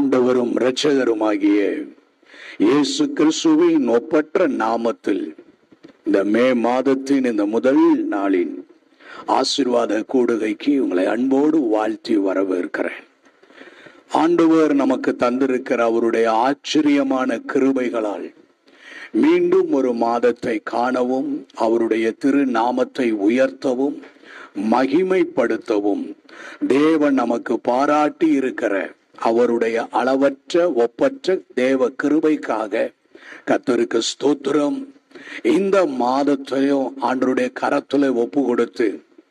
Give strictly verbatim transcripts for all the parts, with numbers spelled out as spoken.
ஆண்டவரும் இரட்சகருமாகிய இயேசு கிறிஸ்துவின் ஒப்பற்ற நாமத்தில் இந்த மே மாதத்தின் இந்த முதல் நாளின் ஆசீர்வாத கூடுகைக்கு உங்களை அன்போடு வாழ்த்தி வரவேற்கிறேன். ஆண்டவர் நமக்கு தந்திருக்கிற அவருடைய ஆச்சரியமான கிருபைகளால் மீண்டும் ஒரு மாதத்தை காணவும், அவருடைய திரு நாமத்தை உயர்த்தவும் மகிமைப்படுத்தவும் தேவன் நமக்கு பாராட்டி இருக்கிற அவருடைய அளவற்ற ஒப்பற்ற தேவ கிருபைக்காக கர்த்தருக்கு ஸ்தோத்திரம். இந்த மாதத்தையும் ஆண்டவருடைய கரத்துல ஒப்பு கொடுத்து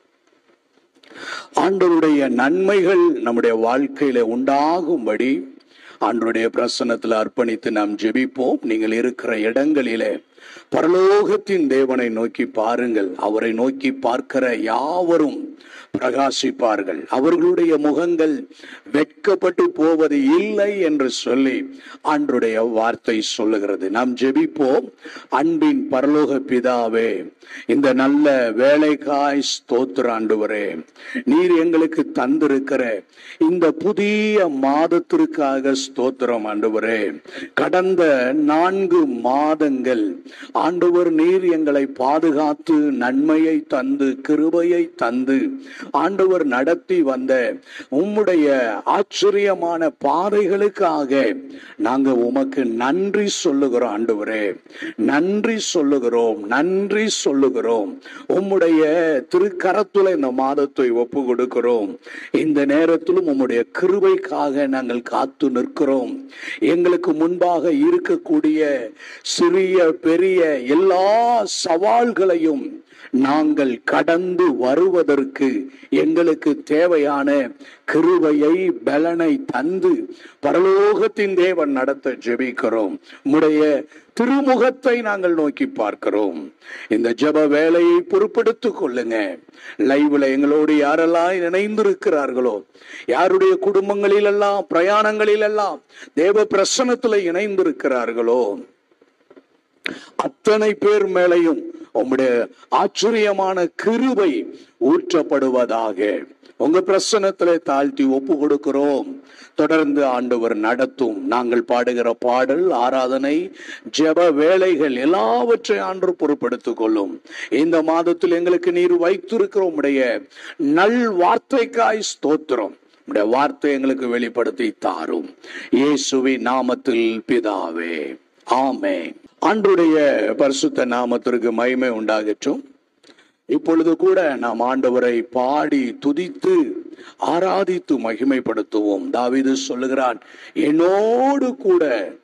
ஆண்டவருடைய நன்மைகள் நம்முடைய வாழ்க்கையில உண்டாகும்படி ஆண்டவருடைய பிரசன்னத்தில் அர்ப்பணித்து நாம் ஜெபிப்போம். நீங்கள் இருக்கிற இடங்களிலே பரலோகத்தின் தேவனை நோக்கி பாருங்கள். அவரை நோக்கி பார்க்கிற யாவரும் பிரகாசிப்பார்கள், அவர்களுடைய முகங்கள் வெட்கப்பட்டு போவது இல்லை என்று சொல்லி ஆண்டவருடைய வார்த்தை சொல்லுகிறது. நாம் ஜெபிப்போம். அன்பின் பரலோக பிதாவே, இந்த நல்ல வேலைக்காய் ஸ்தோத்திர ஆண்டவரே, நீர் எங்களுக்கு தந்திருக்கிற இந்த புதிய மாதத்திற்காக ஸ்தோத்திரம் ஆண்டவரே. கடந்த நான்கு மாதங்கள் ஆண்டவர் நீர் எங்களை பாதுகாத்து நன்மையை தந்து கிருபையை தந்து ஆண்டவர் நடத்தி வந்த உம்முடைய ஆச்சரியமான பாதைகளுக்காக நாங்க உமக்கு நன்றி சொல்லுகிறோம் ஆண்டவரே. நன்றி சொல்லுகிறோம், நன்றி சொல்லுகிறோம். உம்முடைய திருக்கரத்துல இந்த மாதத்தை ஒப்பு கொடுக்கிறோம். இந்த நேரத்திலும் உம்முடைய கிருபைக்காக நாங்கள் காத்து நிற்கிறோம். எங்களுக்கு முன்பாக இருக்கக்கூடிய சிறிய பெரிய எல்லா சவால்களையும் நாங்கள் கடந்து வருவதற்கு எங்களுக்கு தேவையான கிருபையை பலனை தந்து பரலோகத்தின் தேவன் நடத்த ஜெபிக்கிறோம். உம்முடைய திருமுகத்தை நாங்கள் நோக்கி பார்க்கிறோம். இந்த ஜெப வேலையை பொறுப்பெடுத்துக் கொள்ளுங்க. லைவ்ல எங்களோடு யாரெல்லாம் இணைந்திருக்கிறார்களோ, யாருடைய குடும்பங்களில் எல்லாம் பிரயாணங்களில் எல்லாம் தேவ பிரசன்னத்துல இணைந்திருக்கிறார்களோ, அத்தனை பேர் மேலையும் உம்முடைய ஆச்சரியமான கிருபை ஊற்றப்படுவதாக உங்க பிரசன்னத்திலே தாழ்த்தி ஒப்பு கொடுக்கிறோம். தொடர்ந்து ஆண்டவர் நடத்தும். நாங்கள் பாடுகிற பாடல், ஆராதனை, ஜெப வேலைகள் எல்லாவற்றையும் ஆண்டவர் பொறுப்படுத்திக் கொள்ளும். இந்த மாதத்தில் எங்களுக்கு நீர் வைத்திருக்கிற உம்முடைய நல் வார்த்தைக்காய் ஸ்தோத்திரம். உம்முடைய வார்த்தை எங்களுக்கு வெளிப்படுத்தி தாரும். இயேசுவின் நாமத்தில் பிதாவே, ஆமென். ஆண்டவருடைய பரிசுத்த நாமத்திற்கு மகிமை உண்டாகட்டும். இப்பொழுது கூட நாம் ஆண்டவரை பாடி துதித்து ஆராதித்து மகிமைப்படுத்துவோம். தாவீது சொல்லுகிறான், என்னோடு கூட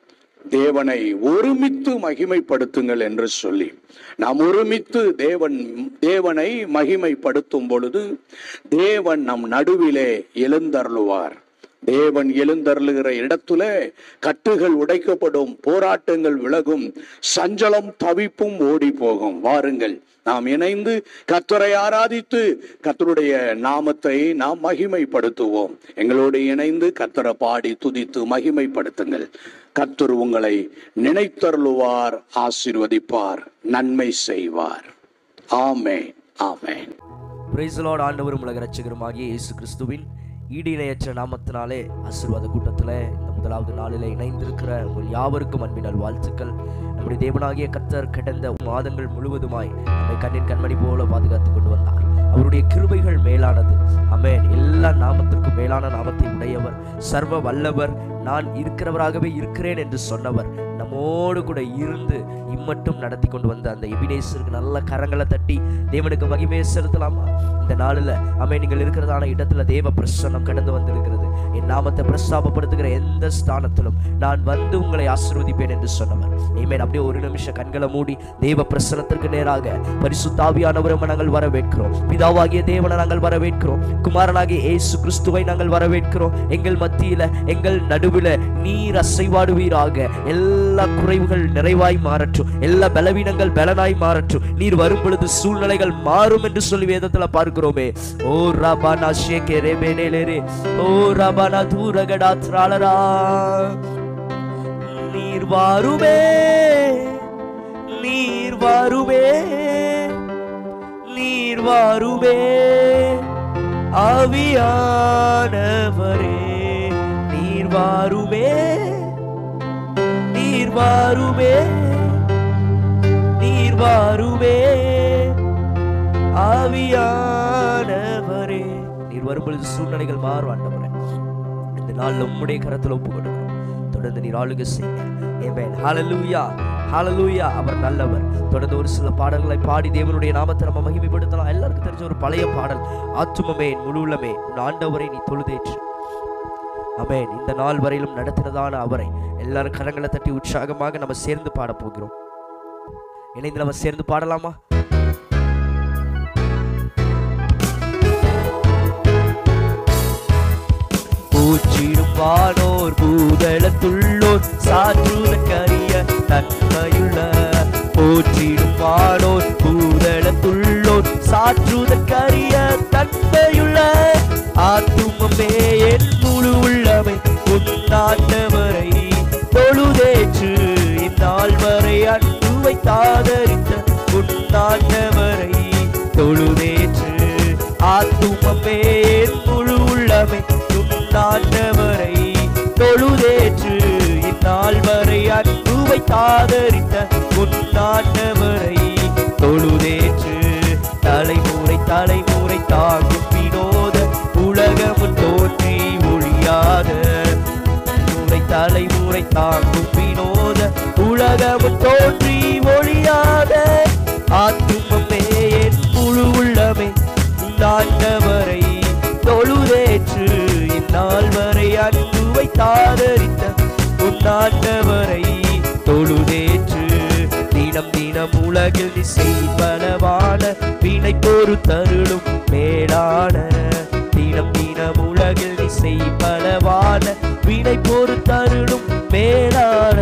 தேவனை ஒருமித்து மகிமைப்படுத்துங்கள் என்று சொல்லி. நாம் ஒருமித்து தேவன் தேவனை மகிமைப்படுத்தும் பொழுது தேவன் நம் நடுவிலே எழுந்தருளுவார். தேவன் எழுந்தருளுகிற இடத்துல கட்டுகள் உடைக்கப்படும், போராட்டங்கள் விலகும், சஞ்சலம் தவிப்பும் ஓடி போகும். வாருங்கள், நாம் இணைந்து கர்த்தரை ஆராதித்து கர்த்தருடைய நாமத்தை நாம் மகிமைப்படுத்துவோம். எங்களோடு இணைந்து கர்த்தரை பாடி துதித்து மகிமைப்படுத்துங்கள். கர்த்தர் உங்களை நினைத்தருளுவார், ஆசீர்வதிப்பார், நன்மை செய்வார். ஆமென், ஆமென். Praise the lord. ஆண்டவரும் உலக இரட்சகருமாகிய இயேசு கிறிஸ்துவின் ஈடு இணையற்ற நாமத்தினாலே ஆசீர்வாத கூட்டத்தில் இந்த முதலாவது நாளில் இணைந்திருக்கிற உங்கள் யாவருக்கும் அன்பினால் வாழ்த்துக்கள். நம்முடைய தேவனாகிய கர்த்தர் கடந்த மாதங்கள் முழுவதுமாய் நம்மை கண்ணின் கண்மணி போல பாதுகாத்து கொண்டு வந்தார். அவருடைய கிருபைகள் மேலானது. ஆமென். எல்லா நாமத்திற்கும் மேலான நாமத்தை உடையவர், சர்வ வல்லவர், நான் இருக்கிறவராகவே இருக்கிறேன் என்று சொன்னவர், நம்மோடு கூட இருந்து இம்மட்டும் நடத்தி கொண்டு வந்த அந்த எபினேசருக்கு நல்ல கரங்களை தட்டி தேவனுக்கு மகிமையை செலுத்தலாமா? இந்த நாளில் ஆமென், நீங்கள் இருக்கிறதான இடத்துல தேவ பிரசன்னம் கடந்து வந்திருக்கிறது. என் நாமத்தை பிரஸ்தாபப்படுத்துகிற எந்த ஸ்தானத்திலும் நான் வந்து உங்களை ஆசீர்வதிப்பேன் என்று சொன்னவர். ஆமென். அப்படியே ஒரு நிமிஷம் கண்களை மூடி தேவ பிரசன்னத்திற்கு நேராக பரிசுத்த ஆவியானவரை நாங்கள் வரவேற்கிறோம். பிதாவாகிய தேவனை நாங்கள் வரவேற்கிறோம். குமாரனாகிய இயேசு கிறிஸ்துவை நாங்கள் வரவேற்கிறோம். எங்கள் மத்தியில, எங்கள் நடுவில் நீர் அசைவாடுவீராக. எல்லா குறைவுகள் நிறைவாய் மாறட்டும், எல்லா பலவீனங்கள் பலனாய் மாறட்டும். நீர் வரும் பொழுது சூழ்நிலைகள் மாறும் என்று சொல்லி வேதத்துல பார்க்கிறோமே. ஓ ரபானா ஷேகே ரெபேனேலேரே, ஓ ரபானா தூரகடா த்ராலரா. நீர் வாருமே, நீர் வாருமே, நீர் வாருமே, ஆவியானவரே நீர் வாருமே நீர் வாருமே நீர் வாருமே ஆவியானவரே. நீர் வரும்பொழுது சூழ்நிலைகள் மாறும் ஆண்டவரே. இந்த நாள் உம்முடைய கரத்தில் ஒப்பு கொடுக்கிறோம். தொடர்ந்து நீர் ஆளுகை செய்யுங்க. ஆமென். ஹல்லேலூயா ஹல்லேலூயா. அவர் நல்லவர். தொடர்ந்து ஒரு சில பாடல்களை பாடி தேவனுடைய நாமத்தை நம்ம மகிமைப்படுத்தலாம். எல்லாருக்கும் தெரிஞ்ச ஒரு பழைய பாடல், ஆத்துமமே முழு உள்ளமே உன் ஆண்டவரை நீ தொழுதேற்று. ஆமென். இந்த நாள் வரையிலும் நடத்தினதான அவரை எல்லாரும் கரங்களை தட்டி உற்சாகமாக நம்ம சேர்ந்து பாட போகிறோம். இணைந்து நம்ம சேர்ந்து பாடலாமா? பூச்சிடும் வானோர் பூதளத்துள்ளோர் சாற்றுதற்கரிய தன்மையுள்ள, போற்றிடும் வானோர் பூதளத்துள்ளோர் சாற்றுதற்கரிய தன்மையுள்ள, ஆத்துமமே என் முழு உள்ளமை உன்னாண்டவரை தொழுதேற்று. இந்நாள் வரை அன்பு வைத்தாதரித்த உன்னாண்டவரை தொழுதேற்று. ஆத்துமமே என் முழு உள்ளமை உன்னாண்டவரை தொழுதேற்று. இந்நாள் வரை அன்பு வைத்தாதரித்த உன்னாண்டவரை தொழுதேற்று. தலைமுறை தலைமுறை தாங்கும் வினோத உலகமும் தோன்றி ஒழியாத, முறை தலைமுறை தாங்கும் வினோத உலகமும் தோன்றி ஒழியாத, ஆத்துமமே என் முழு உள்ளமே உன்னாண்டவரை தொழுதேற்று. இந்நாள் வரை அன்பு வைத்தாதரித்த உன்னாண்டவரை தொழுதேற்று. தினம் தினம் உலகில் திசை பலவான வினை பொறு தருளும் மேலான, தினம் தினம் உலகில் திசை பலவான வினை பொறு தருளும் மேலான,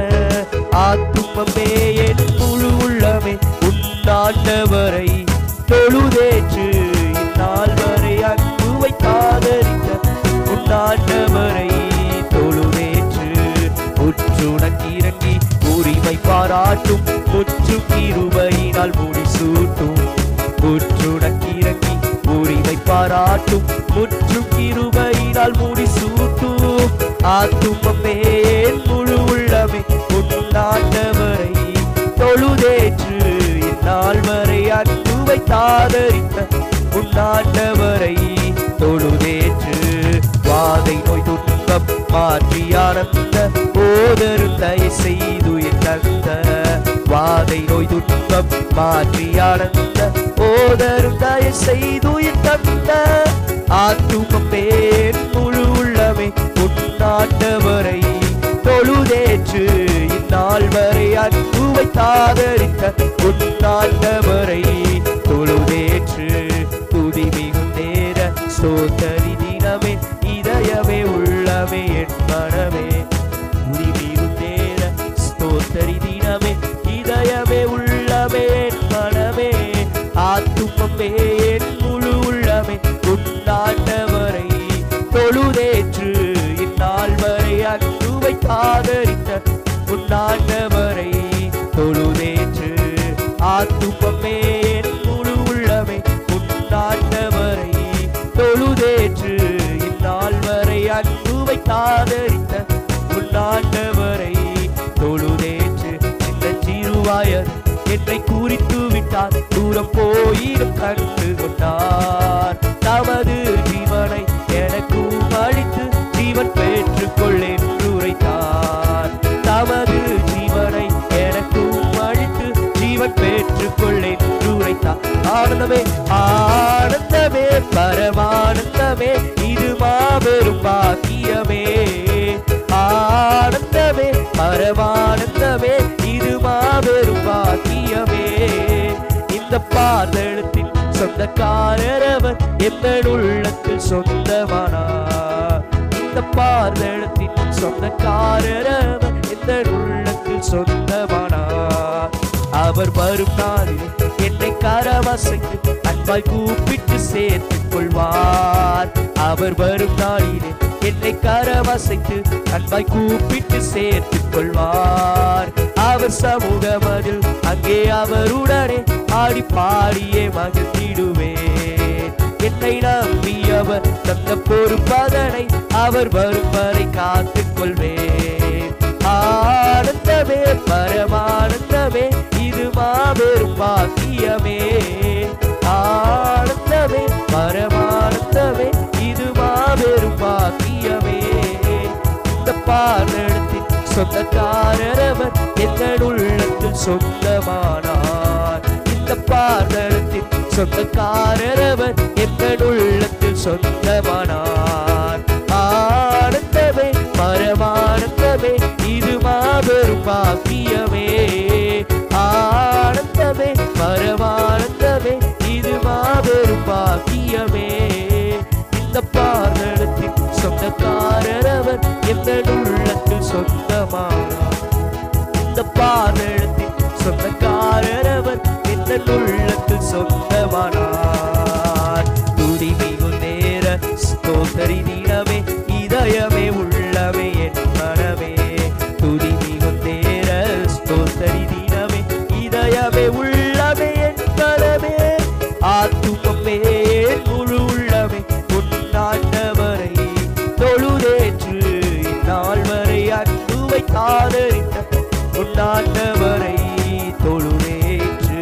ஆத்துமமே என் முழு உள்ளமே உன்னாண்டவரை தொழுதேற்று. இந்நாள் வரை அன்பு வைத்தாதரித்த உன்னாண்டவரை தொழுதேற்று. உற்றுனக்கிறங்கி உரிமை பாராட்டும் முற்றும் கிருபையினால் முடிசூட்டும். உற்றுனக்கிறங்கி உரிமை பாராட்டும் முற்றும் கிருபையினால் முடிசூட்டும். ஆத்துமமே என் முழு உள்ளமே உன்னாண்டவரை தொழுதேற்று. இந்நாள் வரை அன்பு வைத்தாதரித்த உன்னாண்டவரை தொழுதேற்று. வாதை நோய் துன்பம் மாற்றி ஆனந்த போதருந்தைய செய்து என் தந்த, வாதை நோய் துன்பம் மாற்றி ஆனந்த போதருந்தைய செய்து என் தந்த, ஆத்துமமே என் முழு உள்ளமே உன்னாண்டவரை தொழுதேற்று. இந்நாள் வரை அன்பு வைத்தாதரித்த உன்னாண்டவரை தொழுதேற்று. துதி மிகுந்தேர ஸ்தோத்தரி தினமே இதயமே உள்ளமே என் மனமே, துதி மிகுந்தேர ஸ்தோத்தரி தினமே இதயமே உள்ளமே என் மனமே, ஆத்துமமே என் முழு உள்ளமே உன்னாண்டவரை தொழுதேற்று. இந்நாள் வரை அன்பு வைத்தாதரித்த உன்னாண்டவரை தொழுதேற்று. ஆத்துமமே என் முழு உள்ளமே உன்னாண்டவரை தொழுதேற்று. இந்நாள் வரை அன்பு வைத்தாதரித்த உன்னாண்டவரை தொழுதேற்று. இந்த சிறுவாயர் என்னை குறித்து விட்டார், தூரம் போயிடும் கண்டு கொண்டார். தமது ஜீவனை எனக்கும் அளித்து ஜீவன் பெற்றுக்கொள் என்று உரைத்தார். தமது ஜீவனை எனக்கும் அளித்து ஜீவன் பெற்றுக்கொள் என்று உரைத்தார். ஆனந்தமே ஆனந்தமே பரமானந்தமே இது மாபெரும் பாக்கியமே. ஆனந்தமே பரமானந்தமே இது மாபெரும் பாக்கியமே. இந்த பாதளத்தின் சொந்தக்காரர் அவர் எந்த உள்ளத்தில் சொந்தமானார். இந்த பாதளத்தின் சொந்தக்காரர் அவர் எந்த உள்ளத்தில் சொந்தமானார். அவர் வரும் நாளில் என்னை கரவசைத்து அன்பாய் கூப்பிட்டு சேர்த்துக் கொள்வார். அவர் வரும் நாளிலே என்னை கரவசைத்து அன்பாய் கூப்பிட்டு சேர்த்துக் கொள்வார். அவர் சமூகமதில் அங்கே அவருடனே ஆடி பாடியே மகிழ்ந்திடுவேன். என்னை நம்பிய அவர் தந்த பொறுப்பதனை அவர் வரும் வரை காத்துக் கொள்வேன். ஆனந்தமே பரமானந்தமே இது மாபெரும் பாக்கியமே. ஆனந்தமே பரமானந்தமே இது மாபெரும் பாக்கியமே. இந்த பாதத்தின் சொந்தக்காரர் அவர் எங்கள் உள்ளத்தில் சொந்தமானார். இந்த பாதத்தின் சொந்தக்காரர் அவர் எங்கள் உள்ளத்தில் சொந்தமானார். ஆனந்தமே பரமானந்தமே இது மாபெரும் பாக்கியமே. ஆனந்தமே பரமானந்தமே இது மாபெரும் பாக்கியமே. இந்த பாதத்தின் சொந்தக்காரர் அவர் எங்கள் உள்ளத்தில் சொந்தமானார். இந்த பாதத்தின் சொந்தக்காரர் அவர் எங்கள் உள்ளத்தில் சொந்தமானார். துதி மிகு நேர ஸ்தோத்திரி தினமே இதயமே உள்ளமே என் மனமே. துதி மிகு நேர ஸ்தோத்திரி தினமே இதயமே உள்ளமே என் மனமே. ஆத்துமமே முழு உள்ளமே உன்னாண்டவரை தொழுதேற்று இந்நாள் வரை அன்புவை காதலித்த உன்னாண்டவரை தொழுதேற்று.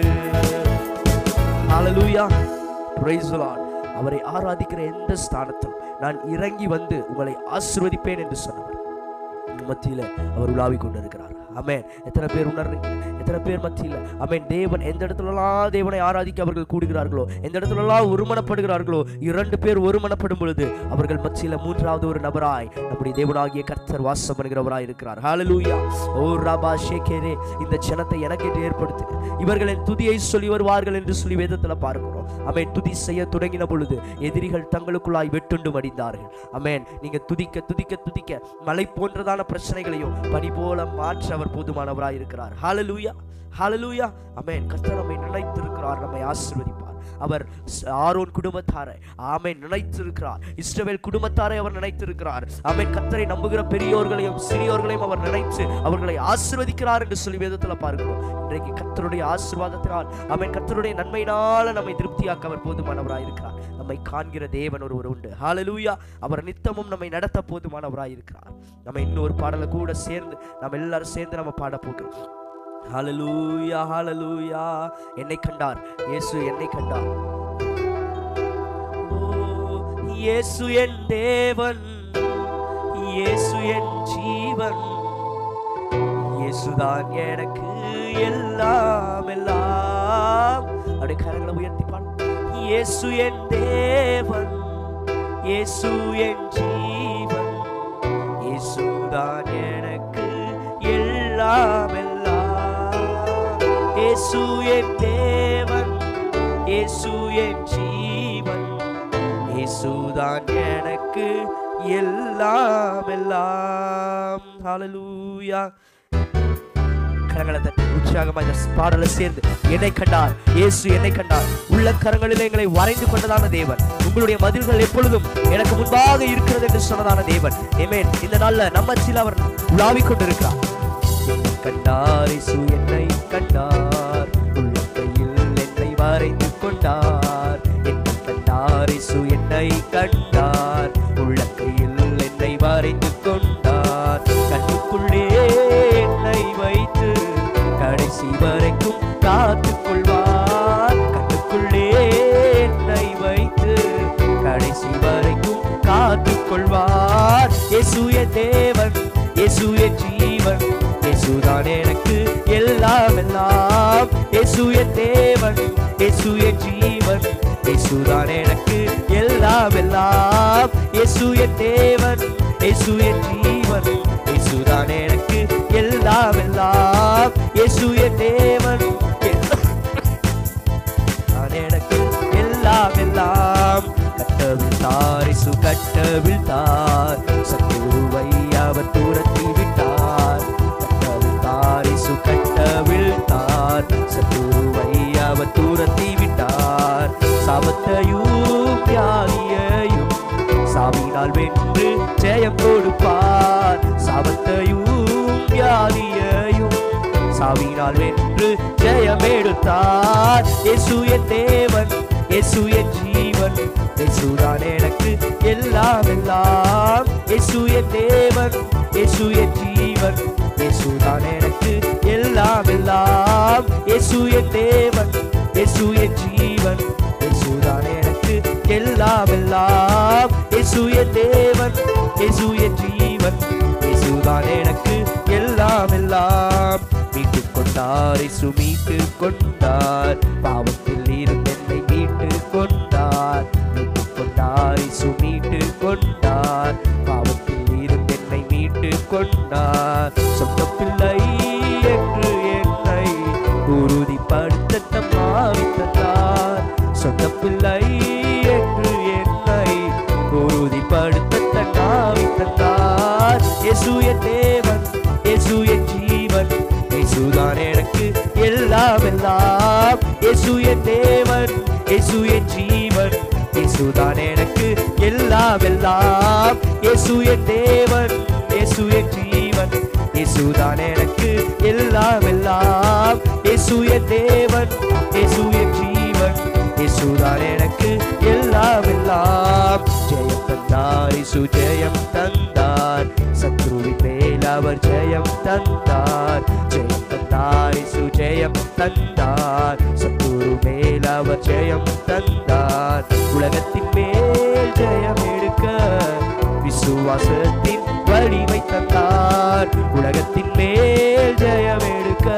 ஹல்லேலூயா, பிரைஸ் தி லார்ட். அவரை ஆராதிக்கிற எந்த ஸ்தானத்தில் நான் இறங்கி வந்து உங்களை ஆசீர்வதிப்பேன் என்று சொன்னவர் மத்தியில அவர் உலாவிக் கொண்டிருக்கிறார். ஆமென். எத்தனை பேர் உணர்றீங்க? எத்தனை பேர் மத்தியில ஆமென் தேவன் எந்த இடத்துலலாம் தேவனை ஆராதிக்க அவர்கள் கூடுகிறார்களோ, எந்த இடத்துலலாம் ஒருமனப்படுகிறார்களோ, இரண்டு பேர் ஒருமனப்படும் பொழுது அவர்கள் மத்தியில மூன்றாவது ஒரு நபராய் நம்முடைய தேவனாகிய கர்த்தர் வாசம் பண்ணுகிறவராய் இருக்கிறார். ஹல்லேலூயா. ஓ ரபா ஷேகேரே, இந்த ஜனத்தை எனக்கு ஏற்படுத்தி இவர்கள் என் துதியை சொல்லி வருவார்கள் என்று சொல்லி வேதத்துல பார்க்கிறோம். ஆமென். துதி செய்ய தொடங்கின பொழுது எதிரிகள் தங்களுக்குள்ளாய் வெட்டுண்டு மடிந்தார்கள். ஆமென். நீங்க துதிக்க துதிக்க துதிக்க மலை போன்றதான பிரச்சனைகளையும் பனி போல மாற்ற அவர் போதுமானவராய் இருக்கிறார். ஹல்லேலூயா, ஹல்லேலூயா. ஆமென். கர்த்தர் நம்மை நினைத்திருக்கிறார், நம்மை ஆசீர்வதிப்பார். அவர் ஆரோன் குடும்பத்தாரை ஆமென் நினைத்திருக்கிறார். இஸ்ரவேல் குடும்பத்தாரை அவர் நினைத்திருக்கிறார். ஆமென். கர்த்தரை நம்புகிற பெரியோர்களையும் சிறியோர்களையும் அவர் நினைத்து அவர்களை ஆசீர்வதிக்கிறார் என்று சொல்லி வேதத்துல பார்க்கிறோம். இன்றைக்கு கர்த்தருடைய ஆசீர்வாதத்தினால் ஆமென் கர்த்தருடைய நன்மையினால நம்மை திருப்தியாக்க அவர் போதுமானவராய் இருக்கிறார். நம்மை காண்கிற தேவன் ஒருவர் உண்டு. ஹல்லேலூயா. அவர் நித்தமும் நம்மை நடத்த போதுமானவராய் இருக்கிறார். நம்ம இன்னொரு பாடலை கூட சேர்ந்து நம்ம எல்லாரும் சேர்ந்து நம்ம பாட போகிறோம். ஹல்லேலூயா, ஹல்லேலூயா. என்னை கண்டார் இயேசு, என்னை கண்டார். ஓ இயேசு என் தேவன், இயேசு என் ஜீவன், இயேசுதான் எனக்கு எல்லாம் எல்லாம். அப்படியே கரங்களை உயர்த்தி பாடு. இயேசு என் தேவன், இயேசு என் ஜீவன், இயேசுதான் எனக்கு எல்லாம் எல்லாம். இயேசு என் தேவன், இயேசு என் ஜீவன், இயேசுதான் எனக்கு எல்லாம் எல்லாம். ஹல்லேலூயா. கரங்களை தட்டி உற்சாகமாக இந்த பாடலை சேர்ந்து என்னை கண்டார் இயேசு, என்னை கண்டார். உள்ள கரங்களில் எங்களை வரைந்து கொண்டதான தேவன், உங்களுடைய மதில்கள் எப்பொழுதும் எனக்கு முன்பாக இருக்கிறது என்று சொன்னதான தேவன். ஆமென். இந்த நாள்ல நம்ம மத்தியில் அவர் உலாவிக் கொண்டிருக்கிறார். என்னை கண்டார் இயேசு, என்னை கண்டார். உள்ளங்கையில் என்னை வரைந்து கொண்டார். என்னை கண்டார் இயேசு, என்னை கண்டார். உள்ளங்கையில் என்னை வரைந்து கொண்டார். கண்ணுக்குள்ளே என்னை வைத்து கடைசி வரைக்கும் காத்துக் கொள்வார். கண்ணுக்குள்ளே என்னை வைத்து கடைசி வரைக்கும் காத்துக் கொள்வார். இயேசு என் தேவன், இயேசு என் ஜீவன், இயேசுதான் எனக்கு எல்லாம் எல்லாம். இயேசு என் தேவன், இயேசு என் ஜீவன், இயேசுதான் எனக்கு எல்லாம் எல்லாம். இயேசு என் தேவன், இயேசு என் ஜீவன், இயேசுதான் எனக்கு எல்லாம் எல்லாம். இயேசு என் தேவன் எனக்கு எல்லாம் எல்லாம். கட்டவிழ்த்தார் இயேசு, கட்டவிழ்த்தார். சத்துருவை அவர் துரத்தி விட்டார். கட்டவிழ்த்தார் இயேசு, கட்டவிழ்த்தார். சத்துருவை அவர் துரத்தி விட்டார். சாபத்தையும் வியாதியையும் சாவினால் வென்று ஜெயம் கொடுப்பார். சாபத்தையும் வியாதியையும் சாவினால் வென்று ஜெயம் எடுத்தார். இயேசு என் தேவன், இயேசு என் ஜீவன், தேவன், இயேசுதான் எனக்கு எல்லாம் எல்லாம். இயேசு என் தேவன், இயேசு என் ஜீவன், இயேசுதான் எனக்கு எல்லாம் எல்லாம். இயேசு என் தேவன், இயேசு என் ஜீவன், இயேசுதான் எனக்கு எல்லாம் எல்லாம். இயேசு என் தேவன், இயேசு என் ஜீவன், இயேசுதான் எனக்கு எல்லாம் எல்லாம். மீட்டு கொண்டார், இயேசு மீட்டு கொண்டார், பாவத்தில் இருந்து என்னை மீட்டு கொண்டார். மீட்டு கொண்டார், இயேசு மீட்டு கொண்டார், பாவத்தில் இருந்து என்னை மீட்டு கொண்டார். சொந்த பிள்ளை என்று என்னை உறுதிப்படுத்த தம் ஆவி தந்தார். சொந்த பிள்ளை என்று என்னை உறுதிப்படுத்த தம் ஆவி தந்தார். இயேசு என் தேவன், இயேசு என் ஜீவன், இயேசுதான் எனக்கு எல்லாம் எல்லாம். இயேசு என் தேவன், இயேசு என் ஜீவன், இயேசுதான் எனக்கு எல்லாம் எல்லாம். இயேசு என் தேவன், இயேசு என் ஜீவன், இயேசுதான் எனக்கு எல்லாம் எல்லாம். இயேசு என் தேவன், இயேசு என் ஜீவன், இயேசுதான் எனக்கு எல்லாம் எல்லாம். ஜெயம் தந்தார், இயேசு ஜெயம் தந்தார், சத்ருவின் மேல் அவர் ஜெயம் தந்தார். ஜெயம் தந்தார், இயேசு ஜெயம் தந்தார், சத்ரு மேல் அவர் ஜெயம் தந்தார். உலகத்தின் மேல் ஜெயம் எடுக்க விசுவாசத்தின் வலிமை தந்தார். உலகத்தின் மேல் ஜெயம் எடுக்க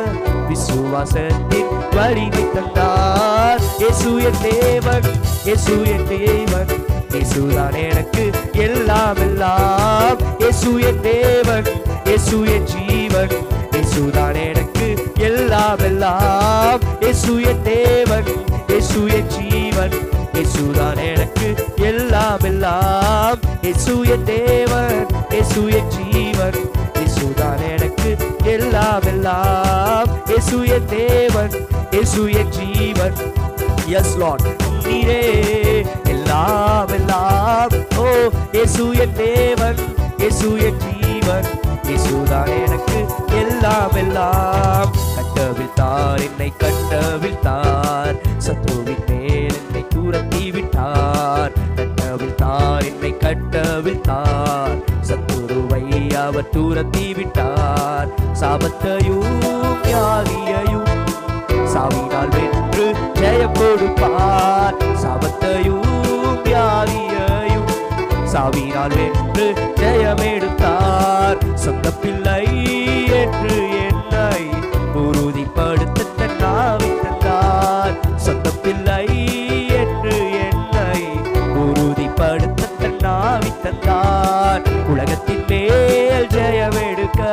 விசுவாசத்தின் வலிமை தந்தார். இயேசு என் தேவன், இயேசு என் தேவன், இயேசுதான் எனக்கு எல்லாம் எல்லாம். இயேசு என் தேவன், இயேசு என் ஜீவன், இயேசுதான் எனக்கு எல்லாம் எல்லாம். இயேசு என் தேவன், இயேசு என் ஜீவன், இயேசுதான் எனக்கு எல்லாம் எல்லாம். இயேசு என் தேவன், இயேசு என் ஜீவன், இயேசுதான் எனக்கு எல்லாம் எல்லாம். இயேசு என் தேவன், இயேசு என் ஜீவன். எஸ் லார்ட், நீரே எல்லாம் எல்லாம். ஓ இயேசு என் தேவன், இயேசு என் ஜீவன், இயேசுதான் எனக்கு எல்லாம் எல்லாம். கட்டவிழ்த்தார், என்னை கட்டவிழ்த்தார், சத்ருவின் மேல் என்னை துரத்தி விட்டார். கட்டவிழ்த்தார், என்னை கட்டவிழ்த்தார், சத்ருவை அவர் துரத்தி விட்டார். சாபத்தையும் வியாதியையும் சாவினால் வென்று ஜெயம் கொடுப்பார். சாபத்தையும் வியாதியையும் சாவினால் வென்று ஜெயம் எடுத்தார். சொந்த பிள்ளை என்று என்னை உறுதிப்படுத்த தன் ஆவி தந்தார். சொந்த பிள்ளை என்று என்னை உறுதிப்படுத்த தன் ஆவி தந்தார். உலகத்தின் மேல் ஜெயம் எடுக்க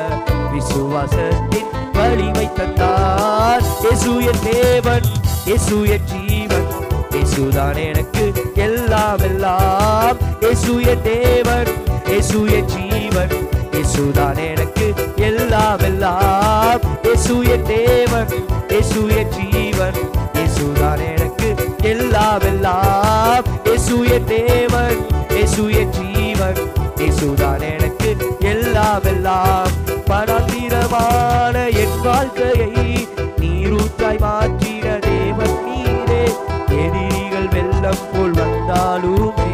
விசுவாசத்தின் வலிமை தந்தார். இயேசு என் தேவன், இயேசு என் ஜீவன், இயேசுதான் எனக்கு எல்லாம் எல்லாம். இயேசு என் தேவன், இயேசு என் ஜீவன், இயேசுதான் எனக்கு எல்லாம் எல்லாம். இயேசு என் தேவன், இயேசு என் ஜீவன், இயேசுதான் எனக்கு எல்லாம் எல்லாம். இயேசு என் தேவன், இயேசு என் ஜீவன், இயேசுதான் எனக்கு எல்லாம் எல்லாம். பராதீரமான என் வாழ்க்கையை நீரூற்றாய் மாற்றின தேவன் நீரே. எதிரிகள் வெள்ளம் போல் வந்தாலுமே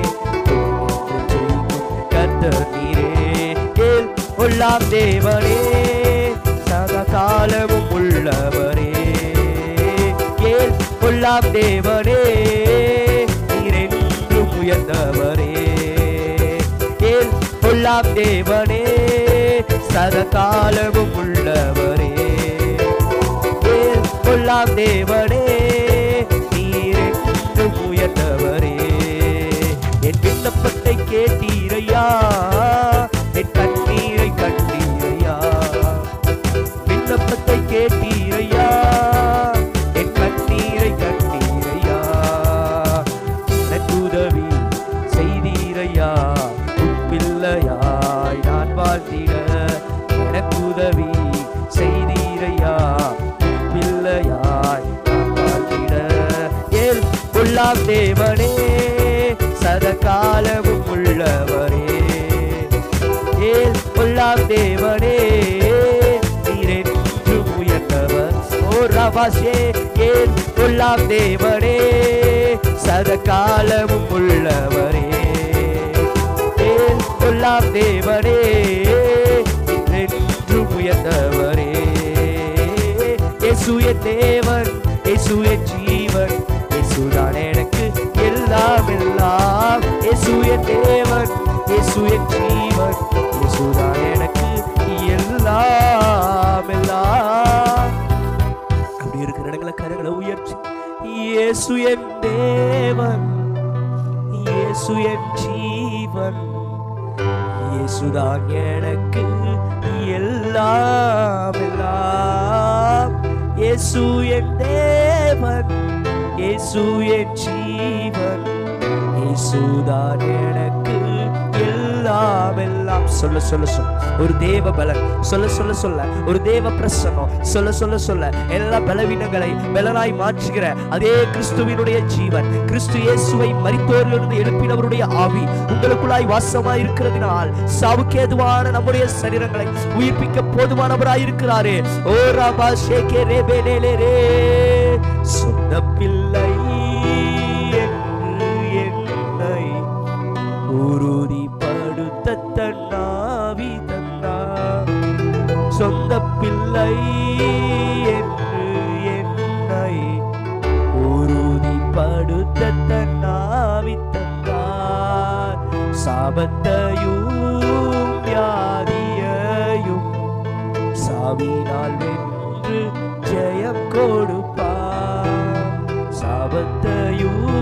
கர்த்தர் நீரே. ஏல் கொள்ளாம் தேவனே, சதா காலமும் உள்ளவரே. ஏல் கொள்ளாம் தேவனே, நீரென்றும் உயர்ந்தவரே. ஏல் கொள்ளாம் தேவனே, சதா காலமும் உள்ளவரே. ஏல் கொள்ளாம் தேவனே, நீரென்றும் உயர்ந்தவரே. என் விண்ணப்பத்தை கேட்டீரையா, என் கண்ணீரை கண்டீரையா. விண்ணப்பத்தை கேட்டீரையா, என் கண்ணீரை கண்டீரையா. எனக்கு உதவி செய்தீரையா, பிள்ளையாய் நான் வாழ்ந்திட. எனக்கு உதவி செய்தீரையா, பிள்ளையாய் நான் வாழ்ந்திட. ஏல் கொள்ளாம் தேவனே, சதா காலமும் உள்ளவரே. ஏல் கொள்ளாம் தேவனே, நீரென்றும் உயர்ந்தவர். ஓ ரவாசே, ஏல் கொள்ளாம் தேவனே, சத காலமும் உள்ளவரே, எல்லாம் தேவனே, என்றென்றும் உயர்ந்தவரே. இயேசு என் தேவன், இயேசு என் ஜீவன், இயேசுதான் எனக்கு எல்லாம் எல்லாம். இயேசு என் தேவன், இயேசு என் ஜீவன், இயேசுதான் எனக்கு எல்லாம் எல்லாம். அப்படி இருக்கிற இடங்களை கரங்களை உயர்ச்சி, இயேசு என் தேவன், இயேசு என் ஜீவன், இயேசுதான் எனக்கு எல்லாம் எல்லாம். இயேசு என் தேவன், இயேசு என் ஜீவன், இயேசுதான் எனக்கு எல்லாம் எல்லாம். சொல்ல சொல்ல சொல்ல ஒரு தேவ பலன், சொல்ல சொல்ல சொல்ல ஒரு தேவ பிரசன்னம், சொல்ல சொல்ல சொல்ல எல்லா பலவீனங்களை பலனாய் மாற்றுகிற அதே கிறிஸ்துவினுடைய ஜீவன், கிறிஸ்து இயேசுவை மரித்தோரிலிருந்து எழுப்பினவருடைய ஆவி உங்களுக்குள்ளாய் வாசமாய் இருக்கிறதினால் சாவுக்கேதுவான நம்முடைய சரீரங்களை உயிர்ப்பிக்க போதுமானவராய் இருக்கிறாரே. ஓ ராபா ஷேகே ரேபே லேலே ரே. சொந்த பிள்ளை என்னை உறுதிப்படுத்த தன்னாவி தந்தார். சொந்த பிள்ளை என்று என்னை உறுதிப்படுத்த தன்னாவி தந்தார். சாபத்தையும் வியாதியையும் சாவினால் வென்று ஜெயம் கொடுப்பார். சாபத்தையும்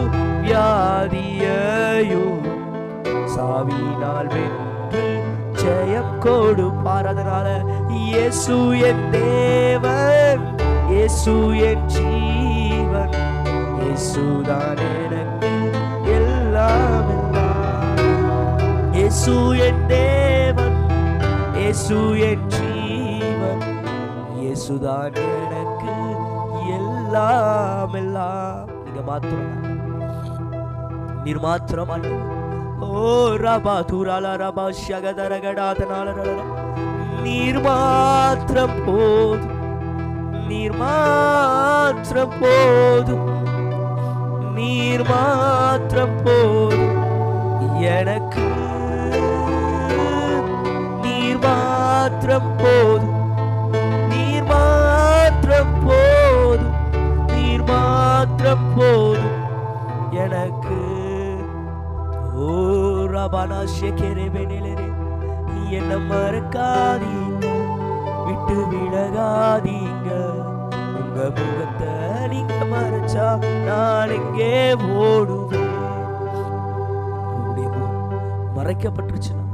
வியாதியையும் சாவினால் வென்று ஜெயம் கொடுப்பார். அதனால இயேசு என் தேவன், இயேசு என் ஜீவன், இயேசுதான் எனக்கு எல்லாம் எல்லாம். இயேசு என் தேவன், இயேசு என் ஜீவன், இயேசுதான் எனக்கு எல்லாம் எல்லாம். நீங்க மாத்திரம், நீர் மாத்திரம் ஆண்டவர். ஓ ரபா துரால ரபா ஷகதரகடாதனால நீர் மாத்திரம் போதும், நீர் மாத்திரம் போதும், நீர் மாத்திரம் போதும் எனக்கு. நீர் மாத்திரம் போதும், நீர் மாத்திரம் போதும், நீர் மாத்திரம் போதும் எனக்கு. ஓ ரபானா ஷேகேரே பெனேலரே. என்ன மறக்காதீங்க, விட்டு விலகாதீங்க. உங்க முகத்தை நீங்க மறைச்சா நான் எங்கே ஓடுவேன். மறைக்கப்பட்டுருச்சுன்னா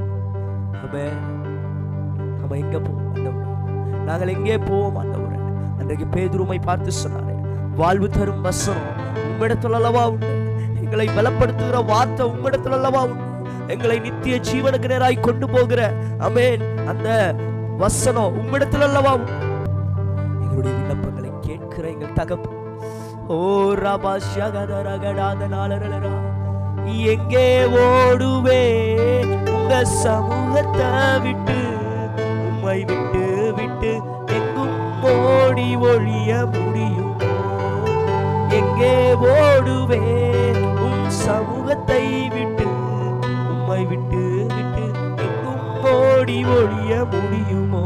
நம்ம எங்க போவோம்? நாங்கள் எங்கே போவோம் ஆண்டவரே? அன்றைக்கு பேதுருவை பார்த்து சொன்னாரே, வாழ்வு தரும் வசனம் உம்மிடத்தில் அல்லவா உண்டு, எங்களை பலப்படுத்துகிற வார்த்தை உம்மிடத்தில் அல்லவா உண்டு, எங்களை நித்திய ஜீவனுக்கு நேராய் கொண்டு போகிற ஆமென் அந்த வசனம் உம்மிடத்தில் அல்லவா உண்டு. எங்களுடைய விண்ணப்பங்களை கேட்கிற எங்கள் தகப்பன், ஓ ரபா ஷகதரகடாதனாலரலரா, எங்கே ஓடுவே உங்க சமூகத்தை விட்டு, உம்மை விட்டு விட்டு எங்கும் ஓடி ஒழிய முடியும். எங்கே ஓடுவே உம் சமூகத்தை விட்டு, உம்மை விட்டு விட்டு எங்கும் ஓடி ஒழிய முடியுமோ?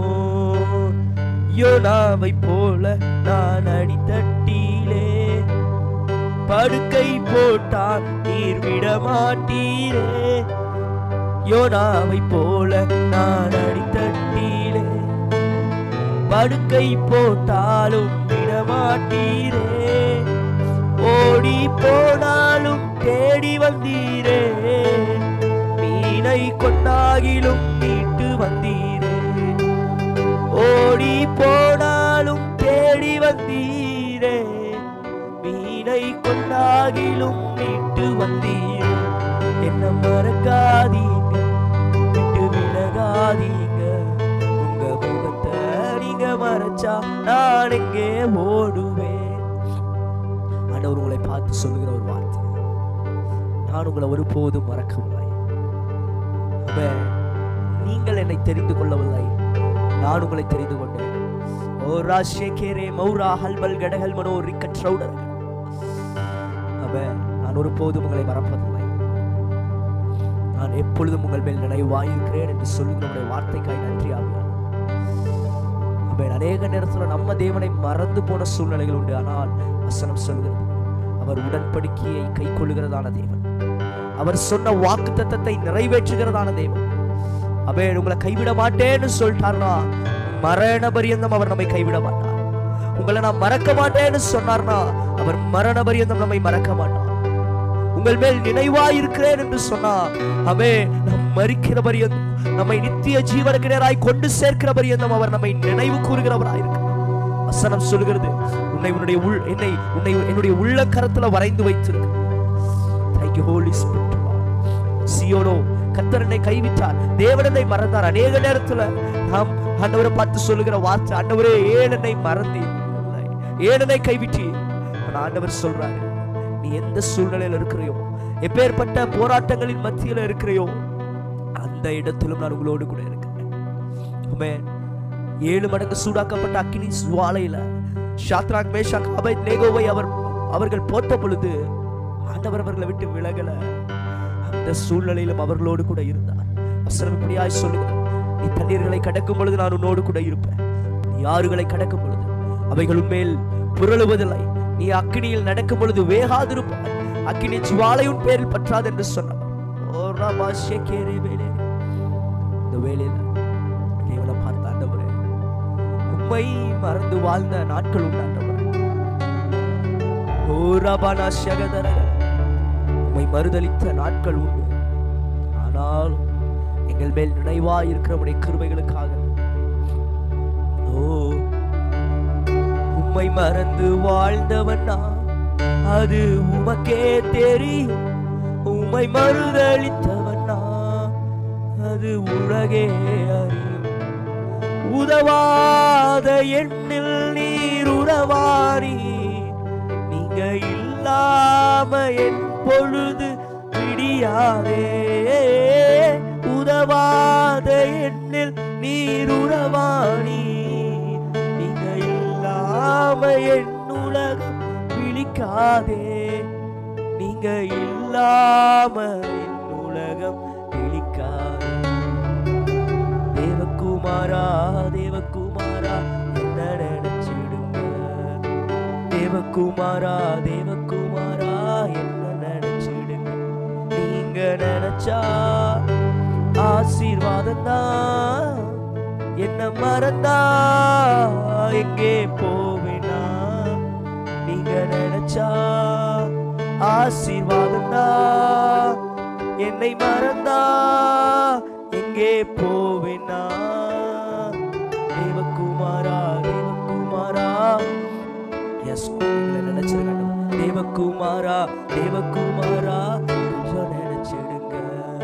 யோனாவை போல நான் அடித்தட்டிலே படுக்கை போட்டால் நீர் விட மாட்டீரே. யோனாவை போல நான் அடித்தட்டிலே படுக்கை போட்டாலும் விட மாட்டீரே. ஓடி போனாலும் தேடி வந்தீரே, மீனை கொண்டாகிலும் மீட்டு வந்தீரே. ஓடி போனாலும் தேடி வந்தீரே, மீனை கொண்டாகிலும் மீட்டு வந்தீரே. என்ன மறக்காதீங்க, விட்டு விலகாதீங்க. உங்க முகத்தை நீங்க மறைச்சா நான் எங்கே ஓடுவேன்? ஆண்டவர் உங்களை பார்த்து சொல்லுகிற ஒரு வார்த்தை, நான் உங்களை ஒருபோதும் மறக்கவில்லை. நீங்கள் என்னை தெரிந்து கொள்ளவில்லை, நான் உங்களை தெரிந்து கொண்டேன். ஓ ராஷேகேரே மௌரா ஹல்பல் கடகல் மனோ ரிக்கட்ரவுடர். அவ நான் ஒருபோதும் உங்களை மறப்பதில்லை, நான் எப்பொழுதும் உங்கள் மேல் நினைவாயிருக்கிறேன் என்று சொல்லுகிற உங்களுடைய வார்த்தைக்காய் நன்றி ஆவியானவரே. அநேக நேரத்தில் நம்ம தேவனை மறந்து போன சூழ்நிலைகள் உண்டு. ஆனால் வசனம் சொல்கிறது அவர் உடன்படிக்கையை கை கொள்ளுகிறதான தேவன், அவர் சொன்ன வாக்கு தத்தத்தை நிறைவேற்றுகிறதான தேவன். அவே உங்களை கைவிட மாட்டேன்னு சொல்லிட்டார்னா மரண பரியந்தம் அவர் நம்மை கைவிட மாட்டார். உங்களை நான் மறக்க மாட்டேன்னு சொன்னார்னா அவர் மரண பரியந்தம் நம்மை மறக்க மாட்டார். உங்கள் மேல் நினைவாயிருக்கிறேன் என்று சொன்னா அவே நம் மரிக்கிற பரியந்தம், நம்மை நித்திய ஜீவனுக்கு நேராய் கொண்டு சேர்க்கிற பரியந்தம் அவர் நம்மை நினைவு கூறுகிறவராயிருக்கிறார். வசனம் சொல்கிறது உன்னை உன்னுடைய உள் என்னை உன்னை என்னுடைய உள்ள கரத்துல வரைந்து வைத்திருக்கு. Thank you Holy Spirit. சியோனோ கர்த்தர் என்னை கைவிட்டார், தேவன் என்னை மறந்தார். அநேக நேரத்துல நாம் ஆண்டவரை பார்த்து சொல்லுகிற வார்த்தை, ஆண்டவரே ஏன் என்னை மறந்தீர், ஏன் என்னை கைவிட்டீர். ஆண்டவர் சொல்றாரு, நீ எந்த சூழ்நிலையில் இருக்கிறையோ, எப்பேற்பட்ட போராட்டங்களின் மத்தியில இருக்கிறையோ, அந்த இடத்திலும் நான் உங்களோடு கூட இருக்கிறேன். ஏழு மடங்கு சூடாக்கப்பட்ட அக்கினி ஜுவாலையில ஷாத்ராக் மேஷாக் அபேத்நேகோவை அவர் அவர்கள் போட்ட பொழுது ஆண்டவர் அவர்களை விட்டு விலகல. அந்த சூழ்நிலையிலும் அவர்களோடு கூட இருந்தார். வசனம் இப்படியாய் சொல்லுகிறார், நீ தண்ணீர்களை கடக்கும் பொழுது நான் உன்னோடு கூட இருப்பேன், நீ ஆறுகளை கடக்கும் பொழுது அவைகள் உன்மேல் புரளுவதில்லை, நீ அக்கினியில் நடக்கும் பொழுது வேகாதிருப்பாய், அக்கினி ஜுவாலையின் பேரில் பற்றாது என்று சொன்னார். இந்த வேளையில தேவனை பார்த்த ஆண்டவரே, உம்மை மறந்து வாழ்ந்த நாட்கள் உண்டாண்டவரே, உம்மை மறுதலித்த நாட்கள் உண்டு. ஆனால் எங்கள் மேல் நினைவாய் இருக்கிறவருடைய கிருபைகளுக்காக ஓ உம்மை மறந்து வாழ்ந்தவன் நான், அது உமக்கே தெரியும். உம்மை மறுதலித்தவன் நான், அது உலகே அறியும். உதவாத எண்ணில் நீர் உறவாரி, நீங்க இல்லாம என் பொழுது விடியாதே. உதவாத எண்ணில் நீர் உறவாரி, நீங்க இல்லாம என் உலகம் விழிக்காதே. நீங்க இல்லாம என் உலகம் விழிக்காதே. தேவகுமாரா தேவகுமாரா என்ன நினைச்சிடுங்க, தேவகுமாரா தேவகுமாரா என்ன நினைச்சிடுங்க. நீங்க நினைச்சா ஆசீர்வாதம் தான், என்ன மறந்தா எங்கே போவேனா. நீங்க நினைச்சா ஆசீர்வாதம் தான், என்னை மறந்தா எங்கே போவேனா. தேவகுமாரா தேவகுமாரா எஸ் நினைச்சிருக்க, தேவகுமாரா தேவகுமாரா நினைச்சிடுங்க.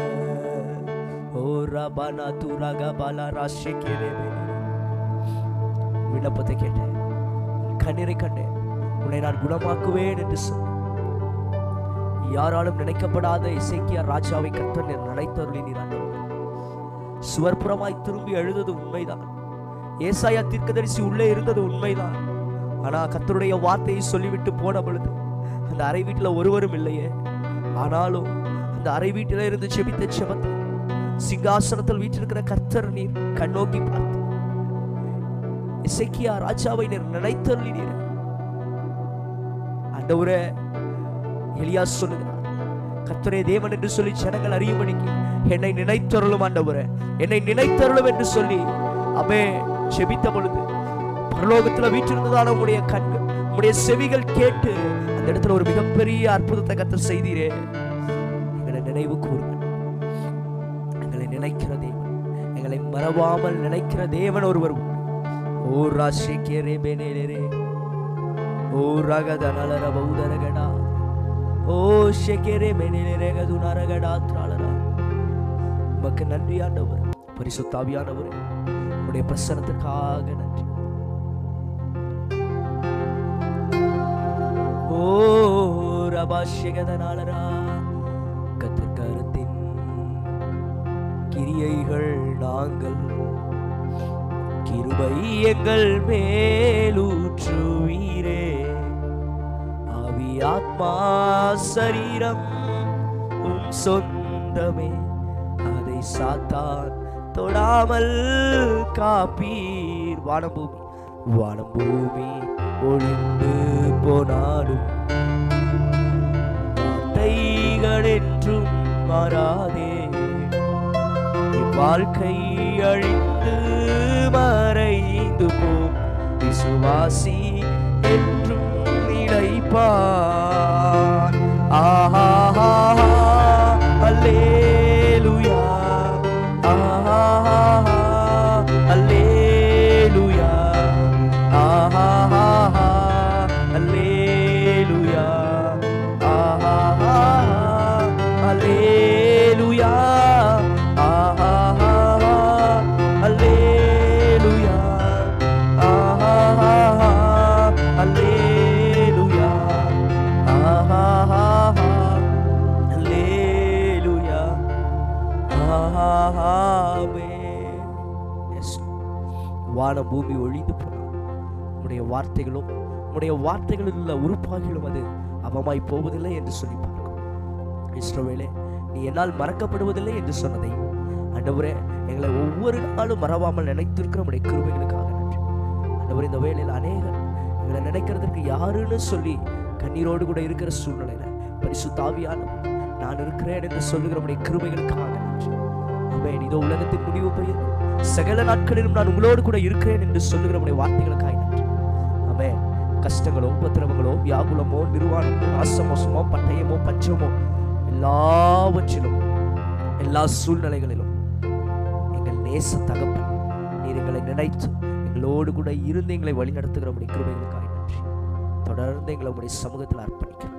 ஓ ரபானா துராகா பாலா ராஷிக்கே விண்ணப்பத்தை கேட்டேன், கண்ணீரை கண்டேன், உன்னை நான் குணமாக்குவேன் என்று சொன்னேன். யாராலும் நினைக்கப்படாத எசேக்கியா ராஜாவை கர்த்தர் நினைத்தருளினார். சுவர்புறமாய் திரும்பி எழுதது உண்மைதான், ஏசாயா தீர்க்கதரிசி உள்ளே இருந்தது உண்மைதான். ஆனா கர்த்தருடைய வார்த்தையை சொல்லிவிட்டு போன பொழுது அந்த அறை வீட்டுல ஒருவரும் இல்லையே. ஆனாலும் அந்த அறை வீட்டில இருந்து செபித்த செபத்தை சிங்காசனத்தில் வீற்றிருக்கிற கர்த்தர் நீர் கண்ணோக்கி பார்த்து எசேக்கியா ராஜாவை நீர் நினைத்தருளினீர். ஆண்டவரே, எலியா சொல்லுகிறார், கர்த்தரே தேவன் என்று சொல்லி ஜனங்கள் அறியும்படிக்கு என்னை நினைத்தருளும் ஆண்டவரே, என்னை நினைத்தருளும் என்று சொல்லி அவே செபித்த பொழுது பரலோகத்துல வீற்றிருந்ததான உங்களுடைய கண்கள் உங்களுடைய செவிகள் கேட்டு அந்த இடத்துல ஒரு மிகப்பெரிய அற்புதத்தை கர்த்தர் செய்தீரே. எங்களை நினைவு கூறுங்கள், எங்களை நினைக்கிற தேவன், எங்களை மறவாமல் நினைக்கிற தேவன் ஒருவர். ஓ ராஷிக்கே பேனேரே, ஓ ரகதனலர பௌதரகடா, ஓ ஷெகரே மெனிலே கதுனரகடா த்ராலரா. உமக்கு நன்றி ஆண்டவர், பரிசுத்த ஆவியானவரே, உம்முடைய பிரசன்னத்துக்காக நன்றி. ஓ ரபாஷிகதனாலரா, கர்த்தரின் கிரியைகள் நாங்கள் கிருபை எங்கள் மேலூற்றுவீரே. ஆவியாத்மா ஆத்துமா சரீரம் உம் சொந்தமே, அதை சாத்தான் தொடாமல் காப்பீர். வானம் பூமி வானம் பூமி ஒழிந்து போனாலும் வார்த்தைகள் என்றும் மாறாதே. வாழ்க்கை அழிந்து மறைந்து போம், விசுவாசி என்றும் நிலைப்பார். ஆஹா அல்லேலூயா, ஆஹா அல்லேலூயா, ஆஹா அல்லேலூயா, ஆஹா அல்லேலூயா, ஆஹா அல்லேலூயா, ஆஹா அல்லேலூயா, ஆஹா அல்லேலூயா, ஆமென். வான பூமி ஒழிந்து போனாலும் உம்முடைய வார்த்தைகளும் உம்முடைய வார்த்தைகளில் உள்ள உறுப்பாகிலும் அது அவமாய் போவதில்லை என்று சொல்லி பார்க்கும். இஸ்ரவேலே, நீ என்னால் மறக்கப்படுவதில்லை என்று சொன்னதை ஆண்டவரே எங்களை ஒவ்வொரு நாளும் மறவாமல் நினைத்திருக்கிற உம்முடைய கிருபைகளுக்காக நன்றி. ஆண்டவரே, இந்த வேளையில் அநேகர் எங்களை நினைக்கிறதுக்கு யாருன்னு சொல்லி கண்ணீரோடு கூட இருக்கிற சூழ்நிலையில பரிசுத்த ஆவியானவர் நான் இருக்கிறேன் என்று சொல்லுகிற உம்முடைய கிருபைகளுக்காக நன்றி. ஆமென். இதோ உலகத்தின் முடிவு பெரியது, சகல நாட்களிலும் நான் உங்களோடு கூட இருக்கிறேன் என்று சொல்லுகிற உம்முடைய வார்த்தைகளுக்காக நன்றி. ஆமென். கஷ்டங்களோ உபத்திரவங்களோ வியாகுலமோ நிர்வாணமோ நாசமோசமோ பட்டயமோ பஞ்சமோ எல்லாவற்றிலும் எல்லா சூழ்நிலைகளிலும் எங்கள் நேச தகப்பன் நீர் எங்களை நினைத்து எங்களோடு கூட இருந்து எங்களை வழி நடத்துகிற உடைய கிருபைகளுக்காக நன்றி. தொடர்ந்து எங்களை உடைய சமூகத்தில் அர்ப்பணிக்கிறோம்.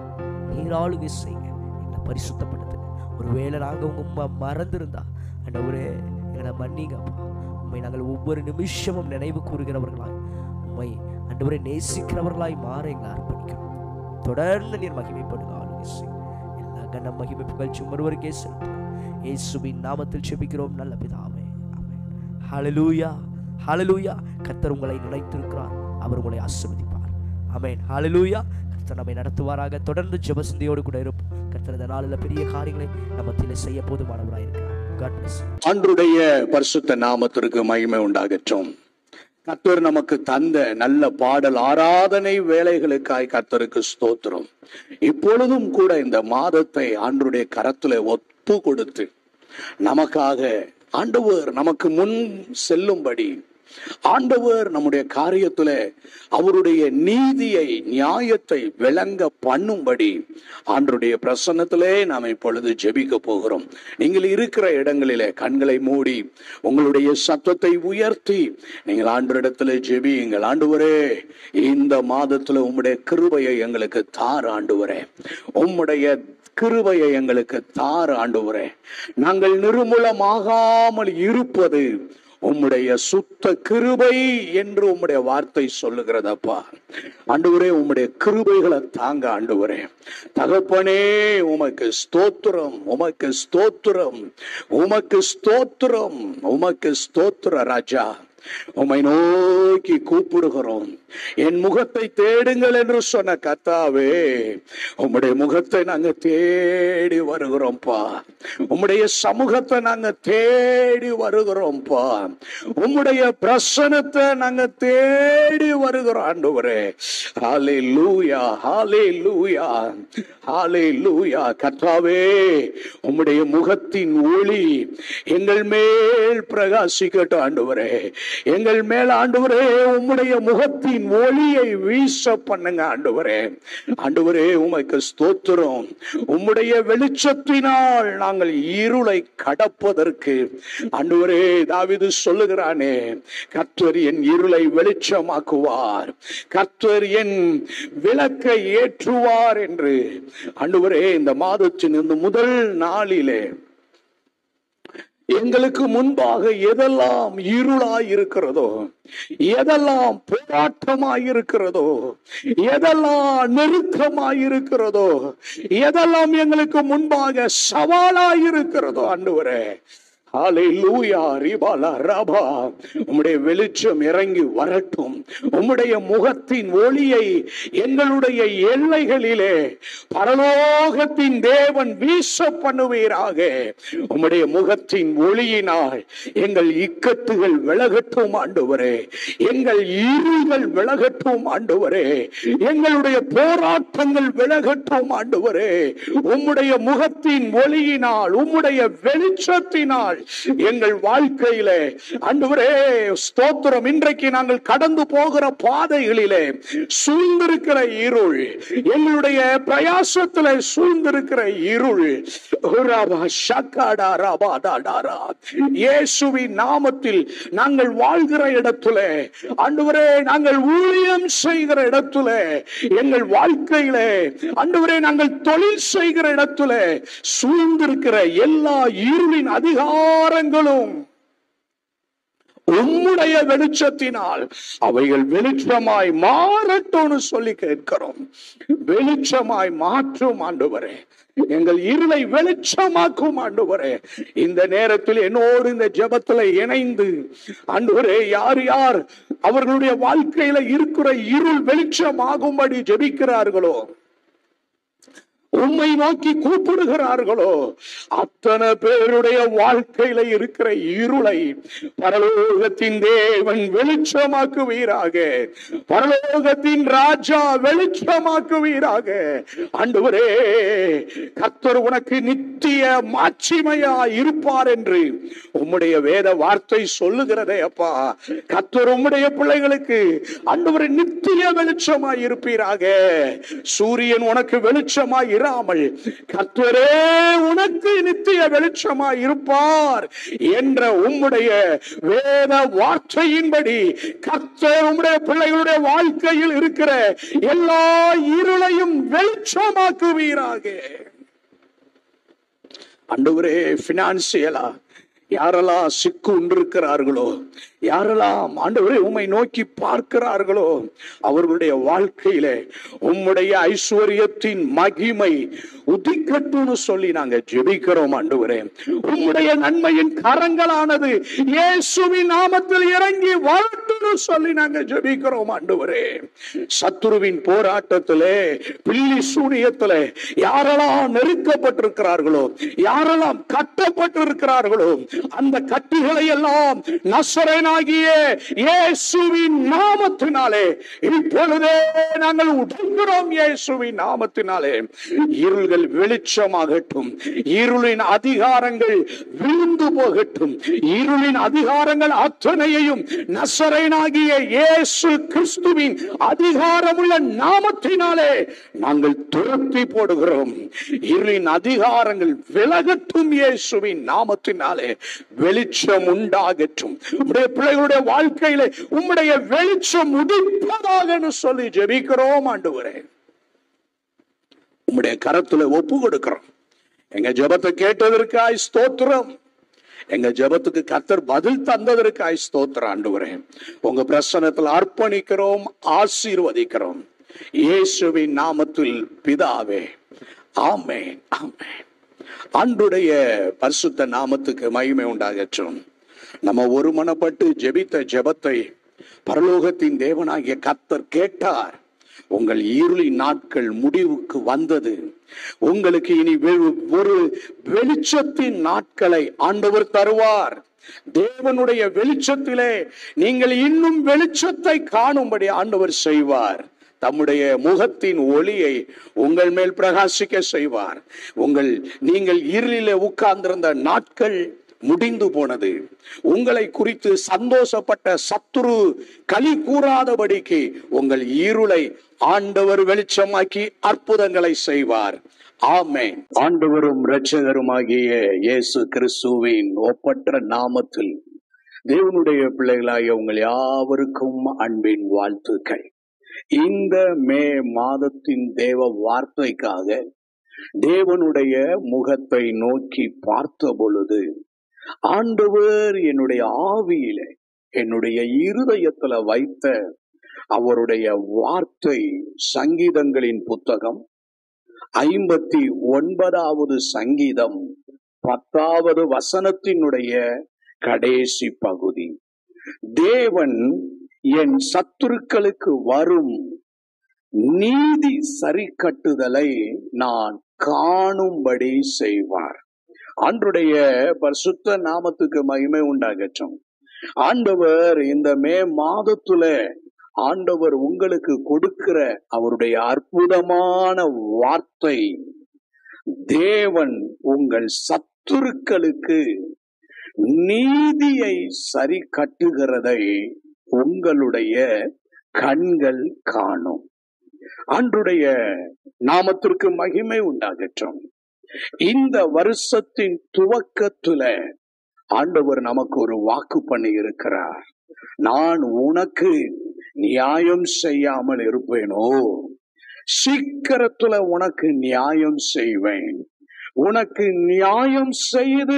நீர் ஆளுகை செய்யுங்க, எங்களை பரிசுத்தப்படுத்துங்க. ஒருவேளை நாங்கள் உங்க மறந்திருந்தா ஆண்டவரே எங்களை மன்னிங்கப்பா. உண்மை நாங்கள் ஒவ்வொரு நிமிஷமும் நினைவு கூறுகிறவர்களாய், உண்மை ஆண்டவரை நேசிக்கிறவர்களாய் மாற எங்களை அர்ப்பணிக்கிறோம். தொடர்ந்து நீர் மகிமைப்படுங்க, ஆளுகை செய்யுங்க. எல்லா கன மகிமை புகழ்ச்சி ஒருவருக்கே செலுத்துகிறோம். இயேசுவின் நாமத்தில் ஜெபிக்கிறோம் நல்ல பிதாவே, ஆமென். ஹல்லேலூயா, ஹல்லேலூயா. கர்த்தர் உங்களை நினைத்திருக்கிறார், அவர் உங்களை ஆசீர்வதிப்பார். ஆமென். ஹல்லேலூயா. கர்த்தர் நம்மை நடத்துவாராக. தொடர்ந்து ஜெப சிந்தையோடு கூட இருப்போம். கர்த்தர் இந்த நாளில் பெரிய காரியங்களை நம்ம மத்தியிலே செய்ய போதுமானவராக இருக்கிறார். God bless you. ஆண்டவருடைய பரிசுத்த நாமத்திற்கு மகிமை உண்டாகட்டும். கர்த்தர் நமக்கு தந்த நல்ல பாடல் ஆராதனை வேலைகளுக்காய் கர்த்தருக்கு ஸ்தோத்திரம். இப்பொழுதும் கூட இந்த மாதத்தை ஆண்டவருடைய கரத்திலே ஒப்பு கொடுத்து நமக்காக ஆண்டவர் நமக்கு முன் செல்லும்படி, ஆண்டவர் நம்முடைய காரியத்துல அவருடைய நீதியை நியாயத்தை விளங்க பண்ணும்படி ஆண்டவருடைய பிரசன்னத்திலே நாம் இப்பொழுது ஜெபிக்க போகிறோம். நீங்கள் இருக்கிற இடங்களிலே கண்களை மூடி உங்களுடைய சத்தத்தை உயர்த்தி நீங்கள் ஆண்டவரிடத்திலே ஜெபியுங்கள். ஆண்டவரே, இந்த மாதத்துல உம்முடைய கிருபையை எங்களுக்கு தார் ஆண்டவரே, உம்முடைய கிருபையை எங்களுக்கு தார் ஆண்டவரே. நாங்கள் நிர்மூலமாகாமல் இருப்பது உம்முடைய சுத்த கிருபை என்று உம்முடைய வார்த்தை சொல்லுகிறதப்பா. ஆண்டவரே, உம்முடைய கிருபைகளை தாங்க ஆண்டவரே. தகப்பனே, உமக்கு ஸ்தோத்திரம், உமக்கு ஸ்தோத்திரம், உமக்கு ஸ்தோத்திரம், உமக்கு ஸ்தோத்திர ராஜா. உம்மை நோக்கி கூப்பிடுகிறோம். என் முகத்தை தேடுங்கள் என்று சொன்ன கர்த்தாவே, உம்முடைய முகத்தை நாங்க தேடி வருகிறோம்ப்பா. உம்முடைய சமூகத்தை நாங்க தேடி வருகிறோம்ப்பா. உம்முடைய பிரசன்னத்தை நாங்க தேடி வருகிறோம் ஆண்டவரே. ஹல்லேலூயா, ஹல்லேலூயா, ஹல்லேலூயா. கர்த்தாவே, உம்முடைய முகத்தின் ஒளி எங்கள் மேல் பிரகாசிக்கட்டும் ஆண்டவரே. எங்கள் மேல் ஆண்டவரே உம்முடைய முகத்தின் ஒளியை வீச பண்ணுங்க ஆண்டவரே. ஆண்டவரே, உமக்கு ஸ்தோத்திரம். உம்முடைய வெளிச்சத்தினால் நாங்கள் இருளை கடப்பதற்கு ஆண்டவரே, தாவீது சொல்லுகிறானே, கர்த்தர் என் இருளை வெளிச்சமாக்குவார், கர்த்தர் என் விளக்கை ஏற்றுவார் என்று. ஆண்டவரே, இந்த மாதத்தின் இந்த முதல் நாளிலே எங்களுக்கு முன்பாக எதெல்லாம் இருளாய் இருக்கிறதோ, எதெல்லாம் போராட்டமாய் இருக்கிறதோ, எதெல்லாம் நெருக்கமாய் இருக்கிறதோ, எதெல்லாம் எங்களுக்கு முன்பாக சவாலாய் இருக்கிறதோ ஆண்டவரே, ஹல்லேலூயா. ரிபாலா ரபா. உம்முடைய வெளிச்சம் இறங்கி வரட்டும். உம்முடைய முகத்தின் ஒளியை எங்களுடைய எல்லைகளிலே பரலோகத்தின் தேவன் வீச பண்ணுவீராக. உம்முடைய முகத்தின் ஒளியினால் எங்கள் இக்கட்டுகள் விலகட்டும் ஆண்டவரே. எங்கள் இருள்கள் விலகட்டும் ஆண்டவரே. எங்களுடைய போராட்டங்கள் விலகட்டும் ஆண்டவரே. உம்முடைய முகத்தின் ஒளியினால், உம்முடைய வெளிச்சத்தினால் எங்கள் வாழ்க்கையிலே ஆண்டவரே ஸ்தோத்திரம். இன்றைக்கு நாங்கள் கடந்து போகிற பாதைகளிலே சூழ்ந்திருக்கிற இருள், எங்களுடைய பிரயாசத்திலே சூழ்ந்திருக்கிற இருள், இயேசுவின் நாமத்தில் நாங்கள் வாழ்கிற இடத்திலே ஆண்டவரே, நாங்கள் ஊழியம் செய்கிற இடத்திலே, எங்கள் வாழ்க்கையிலே ஆண்டவரே, நாங்கள் தொழில் செய்கிற இடத்திலே சூழ்ந்திருக்கிற எல்லா இருளின் அதிகாரங்களும் உம்முடைய வெளிச்சத்தினால் அவைகள் வெளிச்சமாய் மாறட்டும் சொல்லி கேட்கிறோம். வெளிச்சமாய் மாற்றும் ஆண்டவரே. எங்கள் இருளை வெளிச்சமாக்கும் ஆண்டவரே. இந்த நேரத்தில் என்னோடு இந்த ஜெபத்தில் இணைந்து ஆண்டவரே, யார் யார் அவர்களுடைய வாழ்க்கையில இருக்கிற இருள் வெளிச்சமாகும்படி ஜெபிக்கிறார்களோ, உம்மை நோக்கி கூப்பிடுகிறார்களோ, அத்தனை பேருடைய வாழ்க்கையில இருக்கிற இருளை பரலோகத்தின் தேவன் வெளிச்சமாக்குவீராக. பரலோகத்தின் ராஜா வெளிச்சமாக்குவீராக. ஆண்டவரே, கர்த்தர் உனக்கு நித்திய மாட்சிமையா இருப்பார் என்று உம்முடைய வேத வார்த்தை சொல்லுகிறதே அப்பா. கர்த்தர் உம்முடைய பிள்ளைகளுக்கு ஆண்டவரே நித்திய வெளிச்சமாய் இருப்பீராக. சூரியன் உனக்கு வெளிச்சமாய் இராமல் கர்த்தரே உனக்கு நித்திய வெளிச்சமாய் இருப்பார் என்ற உம்முடைய வேத வார்த்தையின்படி கர்த்தர் உம்முடைய பிள்ளைகளுடைய வாழ்க்கையில் இருக்கிற எல்லா இருளையும் வெளிச்சமாக்குவீராக. ஆண்டவரே, பினான்சியலா யாரெல்லாம் சிக்கு உண்டிருக்கிறார்களோ, யாரெல்லாம் ஆண்டவரே உம்மை நோக்கி பார்க்கிறார்களோ, அவர்களுடைய வாழ்க்கையிலே உம்முடைய ஐஸ்வர்யத்தின் மகிமை உதிக்கட்டும்னு சொல்லி நாங்க ஜெபிக்கிறோம் ஆண்டவரே. உம்முடைய நன்மையின் கரங்களானது இயேசுவின் நாமத்தில் இறங்கி வரட்டும்னு சொல்லி நாங்க ஜெபிக்கிறோம் ஆண்டவரே. சத்துருவின் போராட்டத்திலே, பில்லி சூனியத்திலே யாரெல்லாம் நெருக்கப்பட்டிருக்கிறார்களோ, யாரெல்லாம் கட்டப்பட்டிருக்கிறார்களோ, அந்த கட்டிகளை எல்லாம் நசரேயனாகிய இயேசுவின் நாமத்தினாலே இப்பொழுதே நாங்கள் உடைக்கிறோம். இயேசுவின் நாமத்தினாலே இருள்கள் வெளிச்சமாகட்டும். இருளின் அதிகாரங்கள் விழுந்து போகட்டும். இருளின் அதிகாரங்கள் அத்தனையையும் நசரேயனாகிய இயேசு கிறிஸ்துவின் அதிகாரமுள்ள நாமத்தினாலே நாங்கள் துரத்தி போடுகிறோம். இருளின் அதிகாரங்கள் விலகட்டும். இயேசுவின் நாமத்தினாலே வெளிச்சம் உண்டாகட்டும். உம்முடைய பிள்ளைகளுடைய வாழ்க்கையிலே உம்முடைய வெளிச்சம் உதிப்பதாக சொல்லி ஜெபிக்கிறோம் ஆண்டவரே. உம்முடைய கரத்துல ஒப்பு கொடுக்கிறோம். எங்க ஜெபத்தை கேட்டதற்காய் ஸ்தோத்திரம். எங்க ஜெபத்துக்கு கர்த்தர் பதில் தந்ததற்காய் ஸ்தோத்திரம் ஆண்டவரே. உங்க பிரசன்னத்தில் அர்ப்பணிக்கிறோம், ஆசீர்வதிக்கிறோம். இயேசுவின் நாமத்தில் பிதாவே, ஆமென், ஆமென். ஆண்டுடைய பரிசுத்த நாமத்துக்கு மகிமை உண்டாகட்டும். நம்ம ஒருமனப்பட்டு ஜெபித்த ஜெபத்தை பரலோகத்தின் தேவனாகிய கர்த்தர் கேட்டார். உங்கள் இருளின் நாட்கள் முடிவுக்கு வந்தது. உங்களுக்கு இனி ஒரு வெளிச்சத்தின் நாட்களை ஆண்டவர் தருவார். தேவனுடைய வெளிச்சத்திலே நீங்கள் இன்னும் வெளிச்சத்தை காணும்படி ஆண்டவர் செய்வார். தம்முடைய முகத்தின் ஒளியை உங்கள் மேல் பிரகாசிக்க செய்வார். உங்கள் நீங்கள் இருளிலே உட்கார்ந்திருந்த நாட்கள் முடிந்து போனது. உங்களை குறித்து சந்தோஷப்பட்ட சத்துரு களி கூறாதபடிக்கு உங்கள் இருளை ஆண்டவர் வெளிச்சமாக்கி அற்புதங்களை செய்வார். ஆமென். ஆண்டவரும் இரட்சகருமாகிய இயேசு கிறிஸ்துவின் ஒப்பற்ற நாமத்தில் தேவனுடைய பிள்ளைகளாகிய உங்கள் யாவருக்கும் அன்பின் வாழ்த்துக்கள். இந்த மே மாதத்தின் தேவ வார்த்தைக்காக தேவனுடைய முகத்தை நோக்கி பார்த்த பொழுது ஆண்டவர் என்னுடைய ஆவியிலே, என்னுடைய இருதயத்துல வைத்த அவருடைய வார்த்தை சங்கீதங்களின் புத்தகம் ஐம்பத்தி ஒன்பதாவது சங்கீதம் பத்தாவது வசனத்தினுடைய கடைசி பகுதி. தேவன் என் சத்துருக்களுக்கு வரும் நீதி சரி கட்டுதலை நான் காணும்படி செய்வார். ஆண்டவருடைய பரிசுத்த நாமத்துக்கு மகிமை உண்டாகட்டும். ஆண்டவர் இந்த மே மாதத்துல ஆண்டவர் உங்களுக்கு கொடுக்கிற அவருடைய அற்புதமான வார்த்தை, தேவன் உங்கள் சத்துருக்களுக்கு நீதியை சரி கட்டுகிறதை உங்களுடைய கண்கள் காணும். ஆண்டவருடைய நாமத்திற்கு மகிமை உண்டாகட்டும். இந்த வருஷத்தின் துவக்கத்துல ஆண்டவர் நமக்கு ஒரு வாக்கு பண்ணி இருக்கிறார். நான் உனக்கு நியாயம் செய்யாமல் இருப்பேனோ, சீக்கிரத்துல உனக்கு நியாயம் செய்வேன், உனக்கு நியாயம் செய்து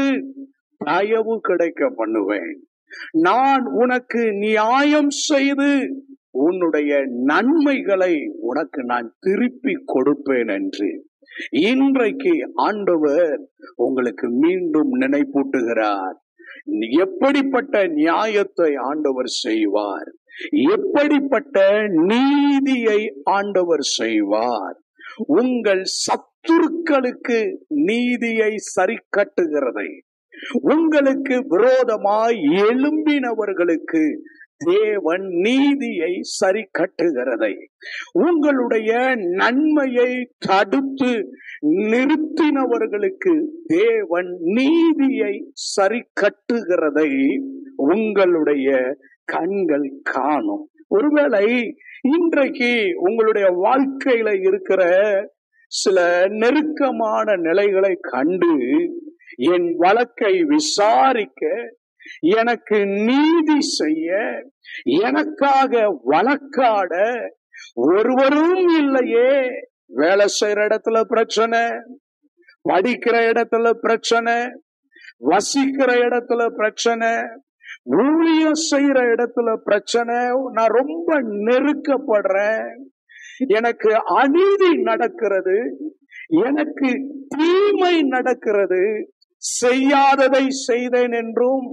தயவு கிடைக்க பண்ணுவேன், நான் உனக்கு நியாயம் செய்து உன்னுடைய நன்மைகளை உனக்கு நான் திருப்பி கொடுப்பேன் என்று இன்றைக்கு ஆண்டவர் உங்களுக்கு மீண்டும் நினைப்பூட்டுகிறார். எப்படிப்பட்ட நியாயத்தை ஆண்டவர் செய்வார், எப்படிப்பட்ட நீதியை ஆண்டவர் செய்வார். உங்கள் சத்துருக்களுக்கு நீதியை சரி கட்டுகிறதை, உங்களுக்கு விரோதமாய் எழும்பினவர்களுக்கு தேவன் நீதியை சரி கட்டுகிறதை, உங்களுடைய நன்மையை தடுத்து நிறுத்தினவர்களுக்கு தேவன் நீதியை சரி கட்டுகிறதை உங்களுடைய கண்கள் காணும். ஒருவேளை இன்றைக்கு உங்களுடைய வாழ்க்கையில இருக்கிற சில நெருக்கமான நிலைகளை கண்டு என் வழக்கை விசாரிக்க, எனக்கு நீதி செய்ய, எனக்காக வழக்காட ஒருவரும் இல்லையே. வேலை செய்யற இடத்துல பிரச்சனை, படிக்கிற இடத்துல பிரச்சனை, வசிக்கிற இடத்துல பிரச்சனை, ஊழியம் செய்யற இடத்துல பிரச்சனை, நான் ரொம்ப நெருக்கப்படுறேன், எனக்கு அநீதி நடக்கிறது, எனக்கு தீமை நடக்கிறது, செய்யாததை செய்தேன் என்றும்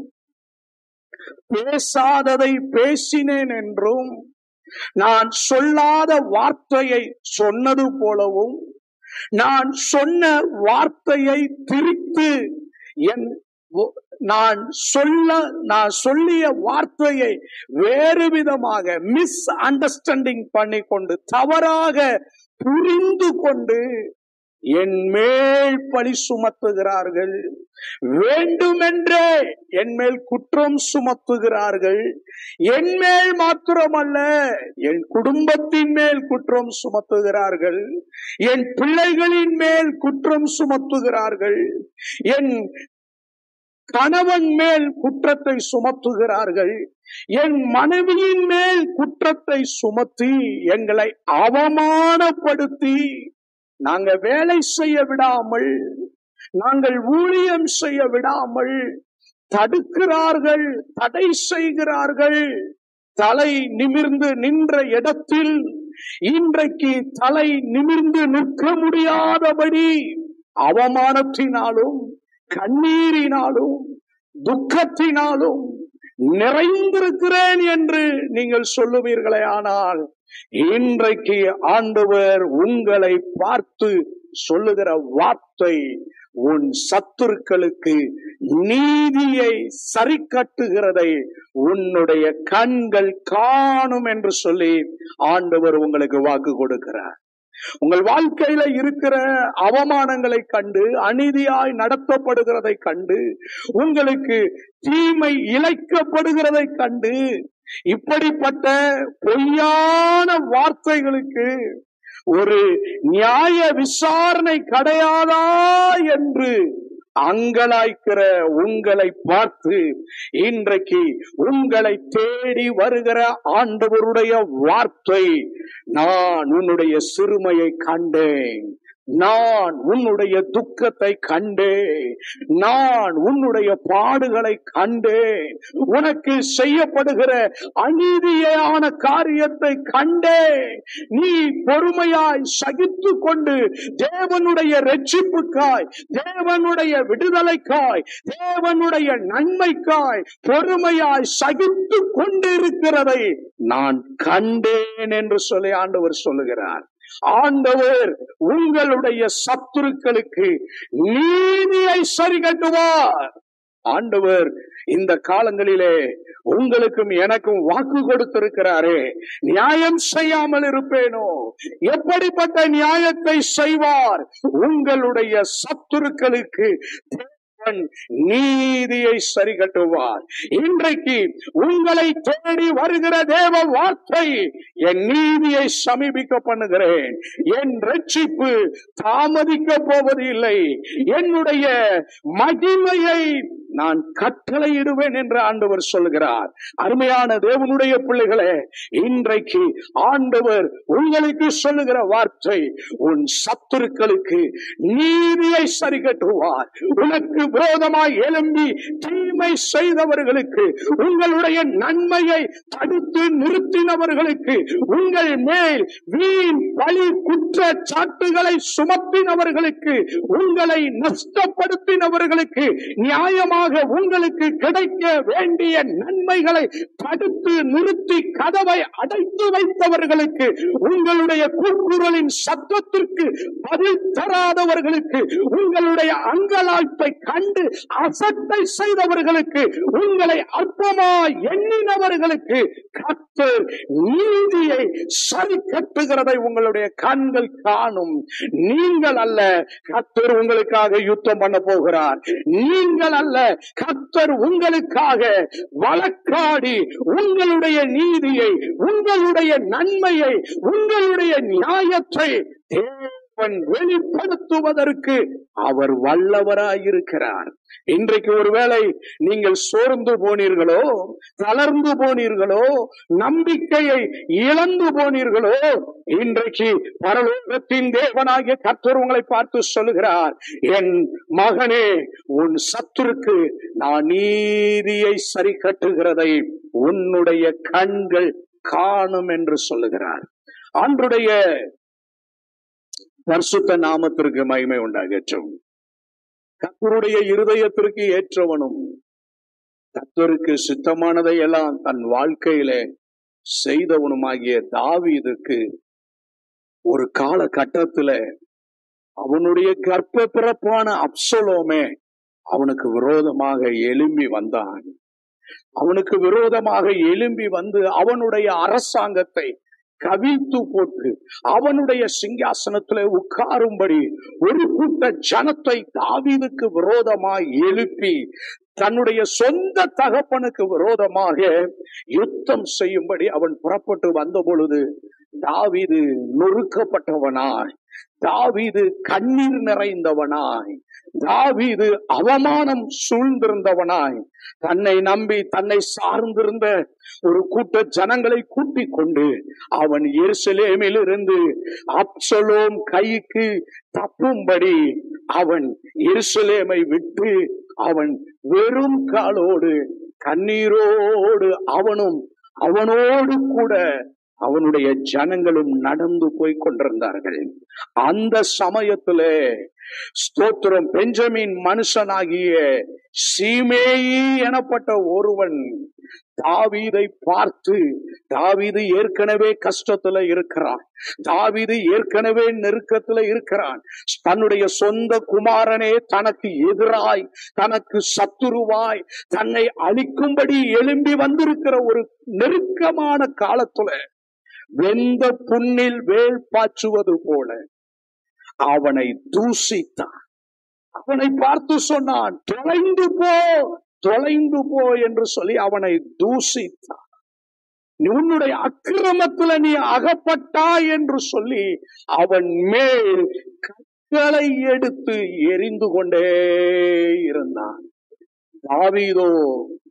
பேசாததை பேசினேன் என்றும், நான் சொல்லாத வார்த்தையை சொன்னது போலவும், நான் சொன்ன வார்த்தையை திரித்து என் நான் சொல்ல நான் சொல்லிய வார்த்தையை வேறு விதமாக மிஸ் அண்டர்ஸ்டாண்டிங் பண்ணி கொண்டு, தவறாக புரிந்து கொண்டு என் மேல் பழி சுமத்துகிறார்கள், வேண்டுமென்றே என் மேல் குற்றம் சுமத்துகிறார்கள். என் மேல் மாத்திரமல்ல, என் குடும்பத்தின் மேல் குற்றம் சுமத்துகிறார்கள், என் பிள்ளைகளின் மேல் குற்றம் சுமத்துகிறார்கள், என் கணவன் மேல் குற்றத்தை சுமத்துகிறார்கள், என் மனைவியின் மேல் குற்றத்தை சுமத்தி எங்களை அவமானப்படுத்தி, நாங்க வேலை செய்ய விடாமல், நாங்கள் ஊழியம் செய்ய விடாமல் தடுக்கிறார்கள், தடை செய்கிறார்கள். தலை நிமிர்ந்து நின்ற இடத்தில் இன்றைக்கு தலை நிமிர்ந்து நிற்க முடியாதபடி அவமானத்தினாலும் கண்ணீரினாலும் துக்கத்தினாலும் நிறைந்திருக்கிறேன் என்று நீங்கள் சொல்லுவீர்களே. ஆனால் இன்றைக்கு ஆண்டவர் உங்களை பார்த்து சொல்லுகிற வார்த்தை, உன் சத்துருக்களுக்கு நீதியை சரி கட்டுகிறதை உன்னுடைய கண்கள் காணும் என்று சொல்லி ஆண்டவர் உங்களுக்கு வாக்கு கொடுக்கிறார். உங்கள் வாழ்க்கையில இருக்கிற அவமானங்களை கண்டு, அநீதியாய் நடத்தப்படுகிறதை கண்டு, உங்களுக்கு தீமை இழைக்கப்படுகிறதை கண்டு, இப்படிப்பட்ட பொய்யான வார்த்தைகளுக்கு ஒரு நியாய விசாரணை கிடையாதா என்று அங்கலாய்க்கிற உங்களை பார்த்து இன்றைக்கு உங்களை தேடி வருகிற ஆண்டவருடைய வார்த்தை, நான் உன்னுடைய சிறுமையை கண்டேன், நான் உன்னுடைய துக்கத்தை கண்டேன், நான் உன்னுடைய பாடுகளை கண்டேன், உனக்கு செய்யப்படுகிற அநீதியான காரியத்தை கண்டேன். நீ பொறுமையாய் சகித்து கொண்டு தேவனுடைய இரட்சிப்புக்காய், தேவனுடைய விடுதலைக்காய், தேவனுடைய நன்மைக்காய் பொறுமையாய் சகித்து கொண்டிருக்கிறதை நான் கண்டேன் என்று சொல்லி ஆண்டவர் சொல்லுகிறார். ஆண்டவர் உங்களுடைய சத்துருக்களுக்கு நீதியை சரி கட்டுவார். ஆண்டவர் இந்த காலங்களிலே உங்களுக்கும் எனக்கும் வாக்கு கொடுத்திருக்கிறாரே, நியாயம் செய்யாமல் இருப்பேனோ? எப்படிப்பட்ட நியாயத்தை செய்வார்? உங்களுடைய சத்துருக்களுக்கு நீதியை சரி கட்டுவார். இன்றைக்கு உங்களை தேடி வருகிற தேவ வார்த்தை, என் நீதியை சமீபிக்க பண்ணுகிறேன், என் ரட்சிப்பு தாமதிக்க போவது இல்லை, என்னுடைய மகிமையை நான் கட்டளையிடுவேன் என்று ஆண்டவர் சொல்கிறார். அருமையான தேவனுடைய பிள்ளைகளே, இன்றைக்கு ஆண்டவர் உங்களுக்கு சொல்லுகிற வார்த்தை, உன் சத்துருக்களுக்கு நீதியை சரி கட்டுவார். உனக்கு விரோதமாய் எழும்பி தீமை செய்தவர்களுக்கு, உங்களுடைய நன்மையை தடுத்து நிறுத்தினவர்களுக்கு, உங்கள் மேல் வீண் பழி குற்றச்சாட்டுகளை சுமத்தினவர்களுக்கு, உங்களை நஷ்டப்படுத்தினவர்களுக்கு, நியாயமாக உங்களுக்கு கிடைக்க வேண்டிய நன்மைகளை தடுத்து நிறுத்தி கதவை அடைத்து வைத்தவர்களுக்கு, உங்களுடைய கூக்குரலின் சத்தத்திற்கு பதில் தராதவர்களுக்கு, உங்களுடைய அங்கலாய்ப்பை கண்டு அசட்டை செய்தவர்களுக்கு, உங்களை அற்பமாய் எண்ணினவர்களுக்கு கர்த்தர் நீதியை சரி கட்டுகிறதை உங்களுடைய கண்கள் காணும். நீங்கள் அல்ல, கர்த்தர் உங்களுக்காக யுத்தம் பண்ண போகிறார். நீங்கள் அல்ல, கர்த்தர் உங்களுக்காக வழக்காடி உங்களுடைய நீதியை, உங்களுடைய நன்மையை, உங்களுடைய நியாயத்தை தேவன் வெளிப்படுத்துவதற்கு அவர் வல்லவராயிருக்கிறார். இன்றைக்கு ஒருவேளை நீங்கள் சோர்ந்து போனீர்களோ, தளர்ந்து போனீர்களோ, நம்பிக்கையை இழந்து போனீர்களோ, இன்றைக்கு பரலோகத்தின் தேவனாகிய கர்த்தர் உங்களை பார்த்து சொல்லுகிறார், என் மகனே, உன் சத்துருக்கு நான் நீதியை சரி கட்டுகிறதை உன்னுடைய கண்கள் காணும் என்று சொல்லுகிறார். ஆண்டுடைய பரிசுத்த நாமத்திற்கு மகிமை உண்டாகட்டும். கர்த்தருடைய இருதயத்திற்கு ஏற்றவனும் கர்த்தருக்கு சித்தமானதை எல்லாம் தன் வாழ்க்கையில செய்தவனுமாகிய தாவீதுக்கு ஒரு காலகட்டத்துல அவனுடைய கர்ப்ப பிறப்பான அப்சலோமே அவனுக்கு விரோதமாக எழும்பி வந்தான். அவனுக்கு விரோதமாக எழும்பி வந்து அவனுடைய அரசாங்கத்தை கவிழ்த்து போட்டு அவனுடைய சிங்காசனத்திலே உட்காரும்படி ஒரு கூட்ட ஜனத்தை தாவீதுக்கு விரோதமாய் எழுப்பி தன்னுடைய சொந்த தகப்பனுக்கு விரோதமாக யுத்தம் செய்யும்படி அவன் புறப்பட்டு வந்த பொழுது தாவீது நொறுக்கப்பட்டவனாய், தாவீது கண்ணீர் நிறைந்தவனாய், தாவீது அவமானம் சூழ்ந்திருந்தவனாய், தன்னை நம்பி தன்னை சார்ந்திருந்த ஒரு கூட்ட ஜனங்களை கூட்டிக் கொண்டு அவன் எருசலேமில் இருந்து அப்சலோம் கைக்கு தப்பும்படி அவன் எருசலேமை விட்டு அவன் வெறும் காலோடு கண்ணீரோடு அவனும் அவனோடு கூட அவனுடைய ஜனங்களும் நடந்து போய் கொண்டிருந்தார்கள். அந்த சமயத்திலே ஸ்தோத்திரம், பெஞ்சமின் மனுஷனாகிய சீமேயி எனப்பட்ட ஒருவன் தாவீதை பார்த்து, தாவீது ஏற்கனவே கஷ்டத்துல இருக்கிறான், தாவீது ஏற்கனவே நெருக்கத்துல இருக்கிறான், தன்னுடைய சொந்த குமாரனே தனக்கு எதிராய், தனக்கு சத்துருவாய், தன்னை அழிக்கும்படி எழும்பி வந்திருக்கிற ஒரு நெருக்கமான காலத்துல வெந்த புண்ணில் வேல் பாய்ச்சுவது போல அவனை தூசித்தான். அவனை பார்த்து சொன்னான், தொலைந்து போ, தொலைந்து போ என்று சொல்லி அவனை தூசித்தான். உன்னுடைய அக்கிரமத்துல நீ அகப்பட்டாய் என்று சொல்லி அவன் மேல் கற்களை எடுத்து எரிந்து கொண்டே இருந்தான். தாவீதோ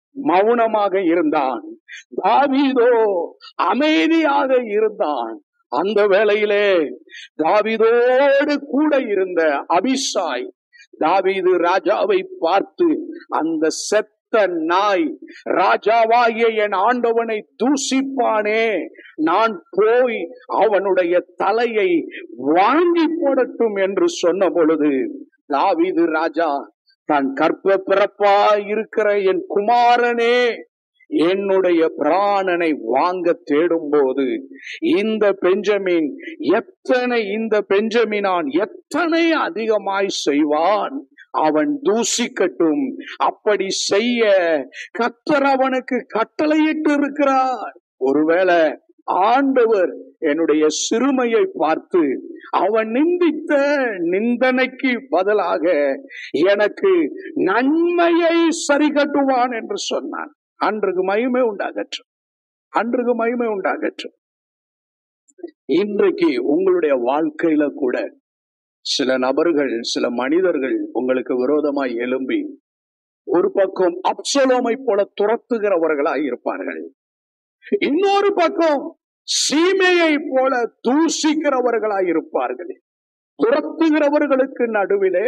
மௌனமாக இருந்தான், தாவீதோ அமைதியாக இருந்தான். அந்த வேளையிலே தாவீதோடு கூட இருந்த அபிஷாய் தாவீது ராஜாவை பார்த்து, அந்த செத்த நாய் ராஜாவாகிய என் ஆண்டவனை தூசிப்பானே, நான் போய் அவனுடைய தலையை வாங்கி போடட்டும் என்று சொன்ன பொழுது, தாவீது ராஜா தான் கற்ப பிறப்பா இருக்கிற என் குமாரனே என்னுடைய பிராணனை வாங்க தேடும் போது, இந்த பெஞ்சமின் எத்தனை இந்த பெஞ்சமினான் எத்தனை அதிகமாய் செய்வான், அவன் தூசிக்கட்டும், அப்படி செய்ய கர்த்தர் அவனுக்கு கட்டளையிட்டு இருக்கிறார். ஒருவேளை ஆண்டவர் என்னுடைய சிறுமையை பார்த்து அவன் நிந்தித்த நிந்தனைக்கு பதிலாக எனக்கு நன்மையை சரி கட்டுவான் என்று சொன்னான். அன்றுக்கு மகிமை உண்டாகட்டும், அன்றுக்கு மகிமை உண்டாகட்டும். இன்றைக்கு உங்களுடைய வாழ்க்கையில கூட சில நபர்கள், சில மனிதர்கள் உங்களுக்கு விரோதமாய் எழும்பி ஒரு பக்கம் அப்சலோமை போல துரத்துகிறவர்களாய் இருப்பார்கள், இன்னொரு பக்கம் சீமையை போல தூசிக்கிறவர்களாய் இருப்பார்கள். துரத்துகிறவர்களுக்கு நடுவிலே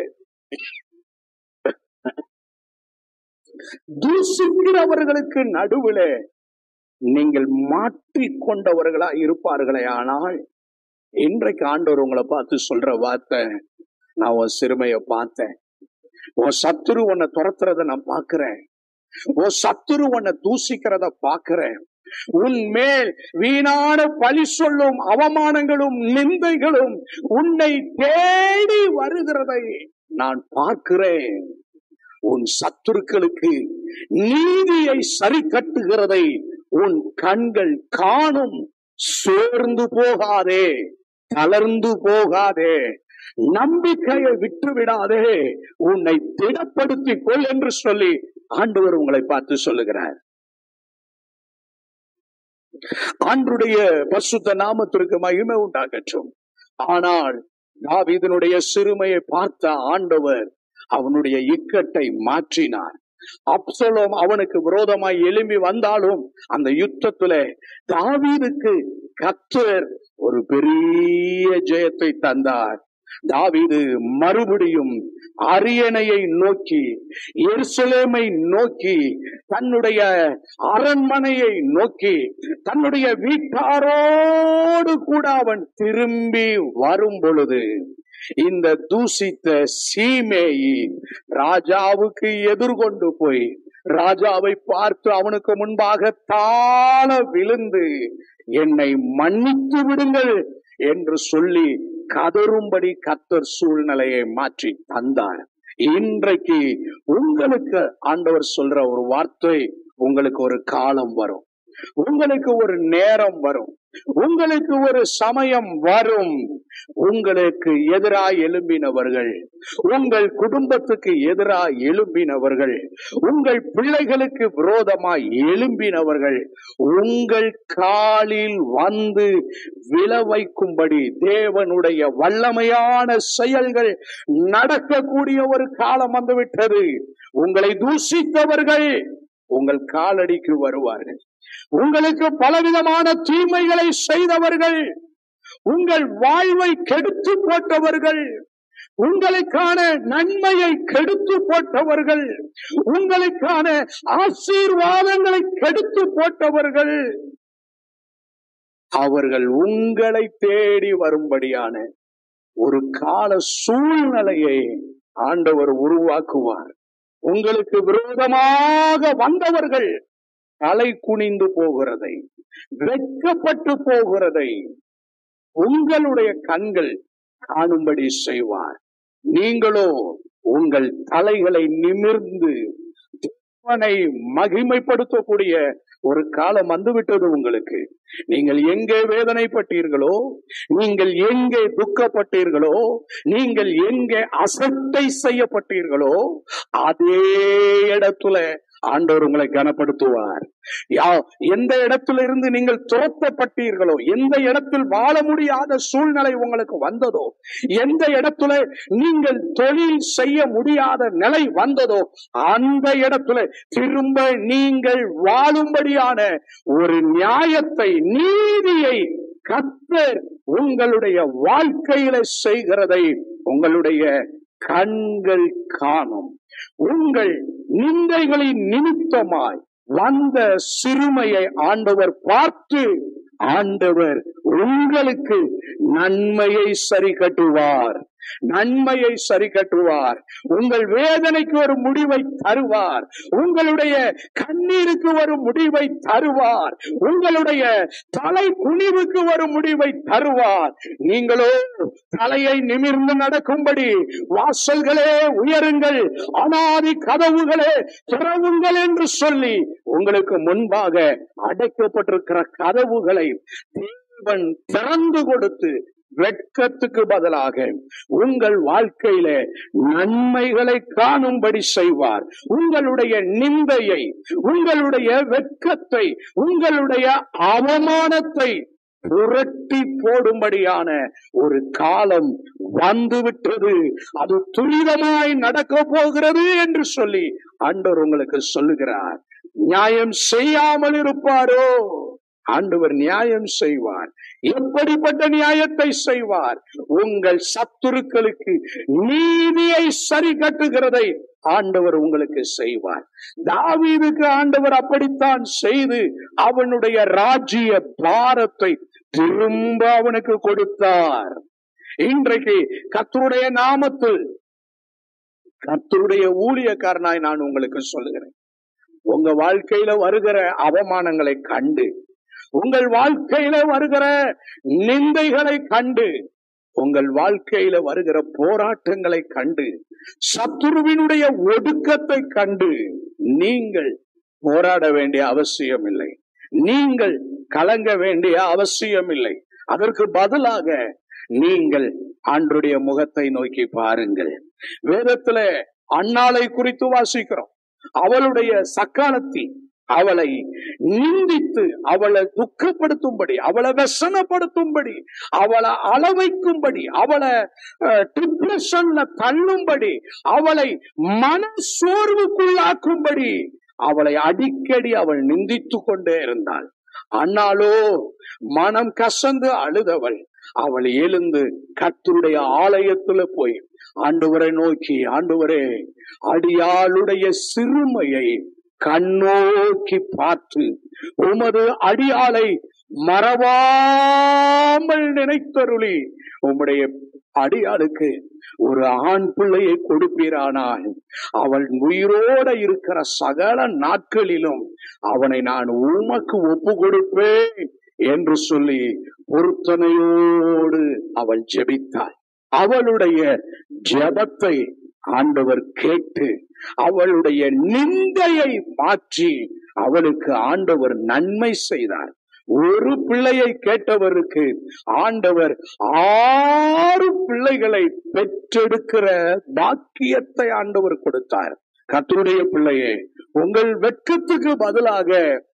தூசிக்கிறவர்களுக்கு நடுவிலே நீங்கள் மாற்றிக்கொண்டவர்களா இருப்பார்களே. ஆனால் இன்றைக்கு ஆண்டவர் உங்களை பார்த்து சொல்ற வார்த்தை, நான் உன் சிறுமையை பார்த்தேன், உன் சத்துரு உன்னை துரத்துறத நான் பாக்குறேன், உன் சத்துரு உன்னை தூசிக்கிறத பாக்குறேன், உன் மேல் வீணான பழி சொல்லும் அவமானங்களும் நிந்தைகளும் உன்னை தேடி வருகிறதை நான் பார்க்கிறேன், உன் சத்துருக்களுக்கு நீதியை சரி கட்டுகிறதை உன் கண்கள் காணும். சோர்ந்து போகாதே, தளர்ந்து போகாதே, நம்பிக்கையை விட்டு விடாதே, உன்னை திடப்படுத்திக் கொள் என்று சொல்லி ஆண்டவர் உங்களை பார்த்து சொல்லுகிறார். ஆண்டவருடைய பரிசுத்த நாமத்திற்கு மகிமை உண்டாகட்டும். ஆனால் தாவீதினுடைய சிறுமையை பார்த்த ஆண்டவர் அவனுடைய இக்கட்டை மாற்றினார். அப்சலோம் அவனுக்கு விரோதமாய் எழும்பி வந்தாலும் அந்த யுத்தத்துல தாவீதுக்கு கர்த்தர் ஒரு பெரிய ஜெயத்தை தந்தார். தாவீது மறுபடியும் அரியணையை நோக்கி, எருசலேமை நோக்கி, தன்னுடைய அரண்மனையை நோக்கி, தன்னுடைய வீட்டாரோடு கூட அவன் திரும்பி வரும் பொழுது, இந்த தூசித்த சீமேயி ராஜாவுக்கு எதிர்கொண்டு போய் ராஜாவை பார்த்து அவனுக்கு முன்பாக தாழ விழுந்து, என்னை மன்னித்து விடுங்கள் என்று சொல்லி கதறும்படி கர்த்தர் சூழ்நிலையை மாற்றி தந்தார். இன்றைக்கு உங்களுக்கு ஆண்டவர் சொல்ற ஒரு வார்த்தை, உங்களுக்கு ஒரு காலம் வரும், உங்களுக்கு ஒரு நேரம் வரும், உங்களுக்கு ஒரு சமயம் வரும். உங்களுக்கு எதிராய் எழும்பினவர்கள், உங்கள் குடும்பத்துக்கு எதிராய் எழும்பினவர்கள், உங்கள் பிள்ளைகளுக்கு விரோதமாய் எழும்பினவர்கள் உங்கள் காலில் வந்து விழ வைக்கும்படி தேவனுடைய வல்லமையான செயல்கள் நடக்கக்கூடிய ஒரு காலம் வந்துவிட்டது. உங்களை தூஷித்தவர்கள் உங்கள் காலடிக்கு வருவார்கள். உங்களுக்கு பலவிதமான தீமைகளை செய்தவர்கள், உங்கள் வாழ்வை கெடுத்து போட்டவர்கள், உங்களுக்கான நன்மையை கெடுத்து போட்டவர்கள், உங்களுக்கான ஆசீர்வாதங்களை கெடுத்து போட்டவர்கள், அவர்கள் உங்களை தேடி வரும்படியான ஒரு கால சூழ்நிலையை ஆண்டவர் உருவாக்குவார். உங்களுக்கு விரோதமாக வந்தவர்கள் தலை குனிந்து போகிறதை, வெட்கப்பட்டு போகிறதை உங்களுடைய கண்கள் காணும்படி செய்வார். நீங்களோ உங்கள் தலைகளை நிமிர்ந்து தேவனை மகிமைப்படுத்தக்கூடிய ஒரு காலம் வந்துவிட்டது உங்களுக்கு. நீங்கள் எங்கே வேதனைப்பட்டீர்களோ, நீங்கள் எங்கே துக்கப்பட்டீர்களோ, நீங்கள் எங்கே அசட்டை செய்யப்பட்டீர்களோ, அதே இடத்துல ஆண்டவர் உங்களை கனப்படுத்துவார். எந்த இடத்துல இருந்து நீங்கள் துரத்தப்பட்டீர்களோ, எந்த இடத்தில் வாழ முடியாத சூழ்நிலை உங்களுக்கு வந்ததோ, எந்த இடத்துல நீங்கள் தொழில் செய்ய முடியாத நிலை வந்ததோ, அந்த இடத்துல திரும்ப நீங்கள் வாழும்படியான ஒரு நியாயத்தை, நீதியை கர்த்தர் உங்களுடைய வாழ்க்கையில செய்கிறதை உங்களுடைய கண்கள் காணும். உங்கள் நிந்தைகளின் நிமித்தமாய் வந்த சிறுமையை ஆண்டவர் பார்த்து ஆண்டவர் உங்களுக்கு நன்மையை சரி கட்டுவார். நன்மையை சரி கட்டுவார். உங்கள் வேதனைக்கு ஒரு முடிவை தருவார். உங்களுடைய கண்ணீருக்கு ஒரு முடிவை தருவார். உங்களுடைய தலை குனிவுக்கு ஒரு முடிவை தருவார். நீங்களோ தலையை நிமிர்ந்து நடக்கும்படி வாசல்களே உயருங்கள், அனாதி கதவுகளே திறவுங்கள் என்று சொல்லி உங்களுக்கு முன்பாக அடைக்கப்பட்டிருக்கிற கதவுகளை தேவன் திறந்து கொடுத்து வெட்கத்துக்கு பதிலாக உங்கள் வாழ்க்கையில நன்மைகளை காணும்படி செய்வார். உங்களுடைய நிந்தையை, உங்களுடைய வெட்கத்தை, உங்களுடைய அவமானத்தை புரட்டி போடும்படியான ஒரு காலம் வந்துவிட்டது. அது துரிதமாய் நடக்க போகிறது என்று சொல்லி ஆண்டவர் உங்களுக்கு சொல்லுகிறார். நியாயம் செய்யாமல் இருப்பாரோ? ஆண்டவர் நியாயம் செய்வார். எப்படிப்பட்ட நியாயத்தை செய்வார்? உங்கள் சத்துருக்களுக்கு நீதியை சரி கட்டுகிறதை ஆண்டவர் உங்களுக்கு செய்வார். தாவீதுக்கு ஆண்டவர் அப்படித்தான் செய்து அவனுடைய ராஜ்ய பாரத்தை திரும்ப அவனுக்கு கொடுத்தார். இன்றைக்கு கர்த்தருடைய நாமத்தில் கர்த்தருடைய ஊழியக்காரனாய் நான் உங்களுக்கு சொல்லுகிறேன், உங்க வாழ்க்கையில வருகிற அவமானங்களை கண்டு, உங்கள் வாழ்க்கையில வருகிற நிந்தைகளை கண்டு, உங்கள் வாழ்க்கையில வருகிற போராட்டங்களை கண்டு, சத்துருவினுடைய ஒடுக்கத்தை கண்டு நீங்கள் போராட வேண்டிய அவசியம் இல்லை. நீங்கள் கலங்க வேண்டிய அவசியம் இல்லை. அதற்கு பதிலாக நீங்கள் ஆண்டவருடைய முகத்தை நோக்கி பாருங்கள். வேதத்துல அன்னாளை குறித்து வாசிக்கிறோம். அவளுடைய சக்காலத்தி அவளை நிந்தித்து, அவளை துக்கப்படுத்தும்படி, அவளை व्यसனப்படுத்தும்படி, அவளை அளவைக்கும்படி, அவளை டிப்ரெஷன்ல தள்ளும்படி, அவளை மன சோர்வுக்குள்ளாக்கும்படி அவளை அடிக்கடி அவள் நிந்தித்து கொண்டே இருந்தாள். அன்னாலோ மனம் கசந்து அழுதவள். அவள் எழுந்து கர்த்தருடைய ஆலயத்துல போய் ஆண்டவரை நோக்கி, ஆண்டவரே, அடியாளுடைய சிறுமையை கண்ணோக்கி பார்த்து உமது அடியாளை மறவாமல் நினைத்தருளி உம்முடைய அடியாளுக்கு ஒரு ஆண் பிள்ளையை கொடுப்பீரானால் அவள் உயிரோட இருக்கிற சகல நாட்களிலும் அவனை நான் உமக்கு ஒப்பு கொடுப்பேன் என்று சொல்லி பொருத்தனையோடு அவள் ஜெபித்தாள். அவளுடைய ஜெபத்தை ஆண்டவர் கேட்டு அவளுடைய நிந்தையை மாற்றி அவளுக்கு ஆண்டவர் நன்மை செய்தார். ஒரு பிள்ளையை கேட்டவருக்கு ஆண்டவர் ஆறு பிள்ளைகளை பெற்றெடுக்கிற பாக்கியத்தை ஆண்டவர் கொடுத்தார். கர்த்தருடைய பிள்ளையே, உங்கள் வெட்கத்துக்கு பதிலாக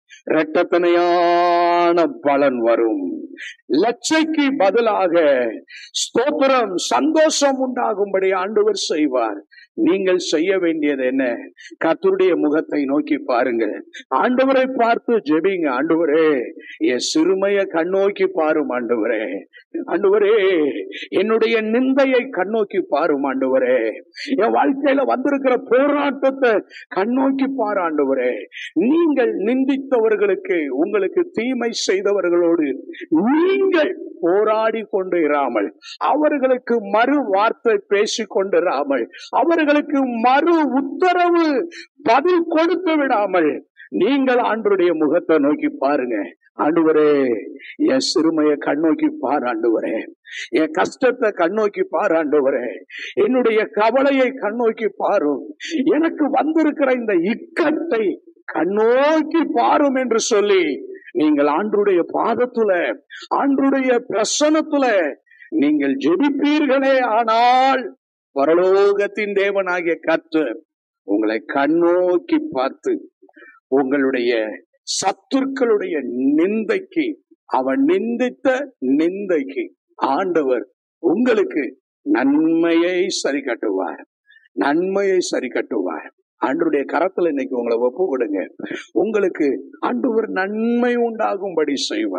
இரட்டத்தனையான பலன் வரும். லட்சைக்கு பதிலாக ஸ்தோத்திரம், சந்தோஷம் உண்டாகும்படி ஆண்டவர் செய்வார். நீங்கள் செய்ய வேண்டியது என்ன? கர்த்தருடைய முகத்தை நோக்கி பாருங்க. ஆண்டவரை பார்த்து ஜெபிங்க. ஆண்டவரே, என் சிறுமையை கண்ணோக்கி பாரும். ஆண்டவரே, ஆண்டவரே, என்னுடைய நிந்தையை கண்ணோக்கி பாரும். ஆண்டவரே, என் வாழ்க்கையில வந்திருக்கிற போராட்டத்தை கண்ணோக்கி பாரு. ஆண்டவரே, நீங்கள் நிந்தித்தவர்களுக்கு, உங்களுக்கு தீமை செய்தவர்களோடு நீங்கள் போராடி கொண்டு இராமல், அவர்களுக்கு மறு வார்த்தை பேசிக் கொண்டிராமல், அவர்களுக்கு மறு உத்தரவு பதில் கொடுத்து விடாமல் நீங்கள் ஆண்டவருடைய முகத்தை நோக்கி பாருங்க. ஆண்டவரே, என் சிறுமையை கண்ணோக்கி பாரு. ஆண்டவரே, என் கஷ்டத்தை கண்ணோக்கி பாரு. ஆண்டவரே, என்னுடைய கவலையை கண்ணோக்கி பாரும். எனக்கு வந்திருக்கிற இந்த இக்கட்டை கண்ணோக்கி பாரும் என்று சொல்லி நீங்கள் ஆண்டவருடைய பாதத்துல, ஆண்டவருடைய பிரசன்னத்துல நீங்கள் ஜெபிப்பீர்களே, ஆனால் பரலோகத்தின் தேவனாகிய கர்த்தர் உங்களை கண்ணோக்கி பார்த்து உங்களுடைய சத்துருக்களுடைய நிந்தைக்கு, அவன் நிந்தித்த நிந்தைக்கு ஆண்டவர் உங்களுக்கு நன்மையை சரி கட்டுவார். நன்மையை சரி கட்டுவார். ஆண்டவருடைய கரத்துல இன்னைக்கு உங்களை ஒப்பு கொடுங்க. உங்களுக்கு ஆண்டவர் நன்மை உண்டாகும்படி செய்வார்.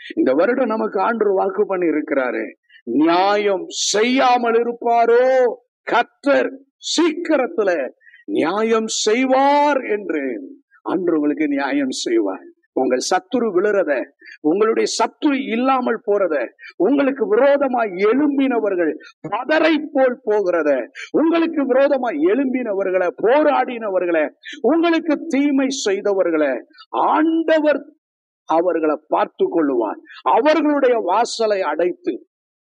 இந்த வருடம் நமக்கு ஆண்டு வாக்கு பண்ணி இருக்கிறாரு, நியாயம் செய்யாமல் இருப்பாரோ கர்த்தர் சீக்கிரத்துல நியாயம் செய்வார் என்று. அன்று உங்களுக்கு நியாயம் செய்வார். உங்கள் சத்துரு விழுறத, உங்களுடைய சத்துரு இல்லாமல் போறத, உங்களுக்கு விரோதமாய் எழும்பினவர்கள் பதரை போல் போகிறத, உங்களுக்கு விரோதமாய் எழும்பினவர்களை, போராடினவர்களை, உங்களுக்கு தீமை செய்தவர்களை ஆண்டவர் அவர்களை பார்த்து கொள்ளுவார். அவர்களுடைய வாசலை அடைத்து,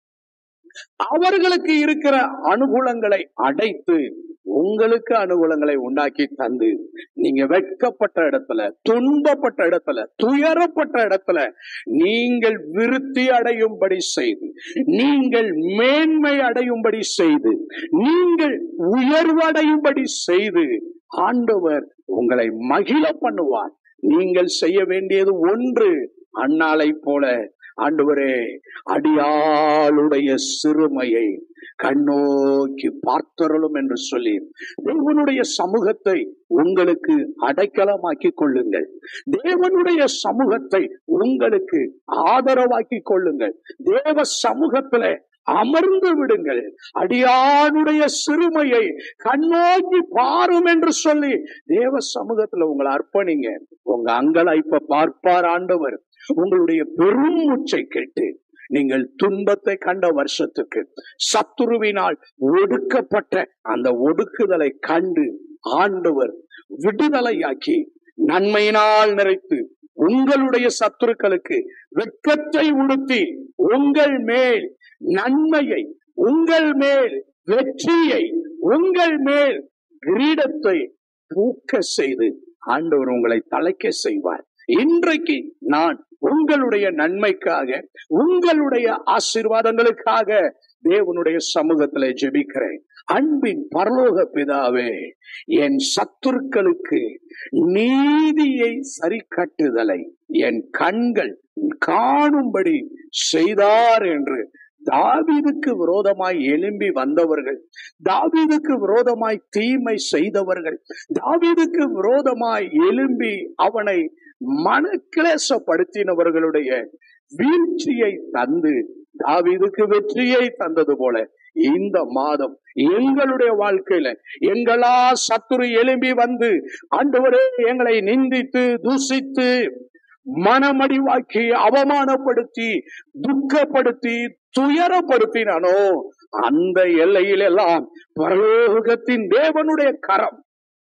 அவர்களுக்கு இருக்கிற அனுகூலங்களை அடைத்து உங்களுக்கு அனுகூலங்களை உண்டாக்கி தந்து, நீங்க வெட்கப்பட்ட இடத்துல, துன்பப்பட்ட இடத்துல, துயரப்பட்ட இடத்துல நீங்கள் விருத்தி அடையும்படி செய்து, நீங்கள் மேன்மை அடையும்படி செய்து, நீங்கள் உயர்வடையும்படி செய்து ஆண்டவர் உங்களை மகிழ பண்ணுவார். நீங்கள் செய்ய வேண்டியது ஒன்று, அன்னாளை போல ஆண்டவரே அடியாளுடைய சிறுமையை கண்ணோக்கி பார்த்தருளும் என்று சொல்லி தேவனுடைய சமூகத்தை உங்களுக்கு அடைக்கலமாக்கி கொள்ளுங்கள். தேவனுடைய சமூகத்தை உங்களுக்கு ஆதரவாக்கி கொள்ளுங்கள். தேவ சமூகத்துல அமர்ந்து விடுங்கள். அடியானுடைய சிறுமையை கண்ணோக்கி பாரும் என்று சொல்லி தேவ சமூகத்துல உங்களை அர்ப்பணிங்க. உங்க அங்கலாய்ப்ப பார்ப்பார் ஆண்டவர். உங்களுடைய பெரும் மூச்சை கேட்டு நீங்கள் துன்பத்தை கண்ட வருஷத்துக்கு சத்துருவினால் ஒடுக்கப்பட்ட அந்த ஒடுக்குதலை கண்டு ஆண்டவர் விடுதலையாக்கி நன்மையினால் நிறைத்து உங்களுடைய சத்துருக்களுக்கு வெட்கத்தை உடுத்தி உங்கள் மேல் நன்மையை, உங்கள் மேல் வெற்றியை, உங்கள் மேல் கிரீடத்தை பூக்க செய்து ஆண்டவர் உங்களை தலைக்க செய்வார். இன்றைக்கு நான் உங்களுடைய நன்மைக்காக, உங்களுடைய ஆசீர்வாதங்களுக்காக தேவனுடைய சமூகத்திலே ஜெபிக்கிறேன். அன்பின் பரலோக பிதாவே, என் சத்துருக்களுக்கு நீதியை சரி கட்டுதலை என் கண்கள் காணும்படி செய்தார் என்று தாவீதுக்கு விரோதமாய் எழும்பி வந்தவர்கள், தாவீதுக்கு விரோதமாய் தீமை செய்தவர்கள், தாவீதுக்கு விரோதமாய் எழும்பி அவனை மனக்கிளேசப்படுத்தினவர்களுடைய வீழ்ச்சியை தந்து தாவீதுக்கு வெற்றியை தந்தது போல இந்த மாதம் எங்களுடைய வாழ்க்கையில எங்களா சத்துரு எழும்பி வந்து ஆண்டவரே எங்களை நிந்தித்து தூசித்து மனமடிவாக்கி அவமானப்படுத்தி துக்கப்படுத்தி துயரப்படுத்தினானோ அந்த எல்லையில் எல்லாம் பரலோகத்தின் தேவனுடைய கரம்,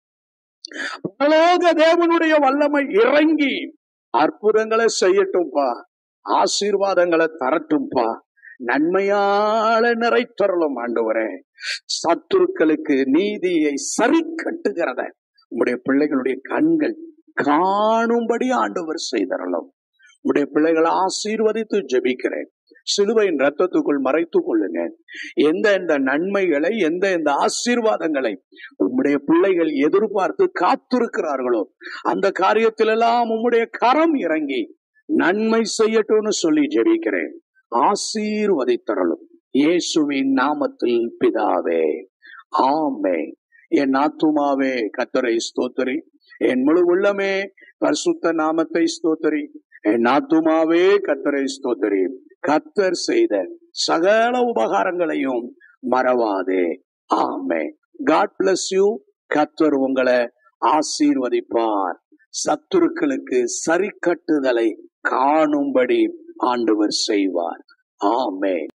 பரலோக தேவனுடைய வல்லமை இறங்கி அற்புதங்களை செய்யட்டும்பா, ஆசீர்வாதங்களை தரட்டும்பா, நன்மையால நிறைத்தரலும் ஆண்டவரே. சத்துருக்களுக்கு நீதியை சரி கட்டுகிறத உங்களுடைய பிள்ளைகளுடைய கண்கள் காணும்படி ஆண்டவர் செய்தரலும். உங்களுடைய பிள்ளைகளை ஆசீர்வதித்து ஜெபிக்கிறேன். சிலுவையின் ரத்தத்துக்குள் மறைத்துக் கொள்ளுங்க. எந்த எந்த நன்மைகளை, எந்த எந்த ஆசீர்வாதங்களை உம்முடைய பிள்ளைகள் எதிர்பார்த்து காத்திருக்கிறார்களோ அந்த காரியத்திலெல்லாம் உம்முடைய கரம் இறங்கி நன்மை செய்யட்டும்னு சொல்லி ஜெபிக்கிறேன். ஆசீர்வதித்தரலும் இயேசுவின் நாமத்தில் பிதாவே, ஆமென். என் ஆத்துமாவே கர்த்தரை ஸ்தோத்திரி, என் முழு உள்ளமே பரிசுத்த நாமத்தை ஸ்தோத்திரி. என் ஆத்துமாவே கர்த்தரை ஸ்தோத்திரி. கர்த்தர் செய்த சகல உபகாரங்களையும் மறவாதே. ஆமென். God bless you. கர்த்தர் உங்களை ஆசீர்வதிப்பார். சத்துருக்களுக்கு சரி கட்டுதலை காணும்படி ஆண்டவர் செய்வார். ஆமென்.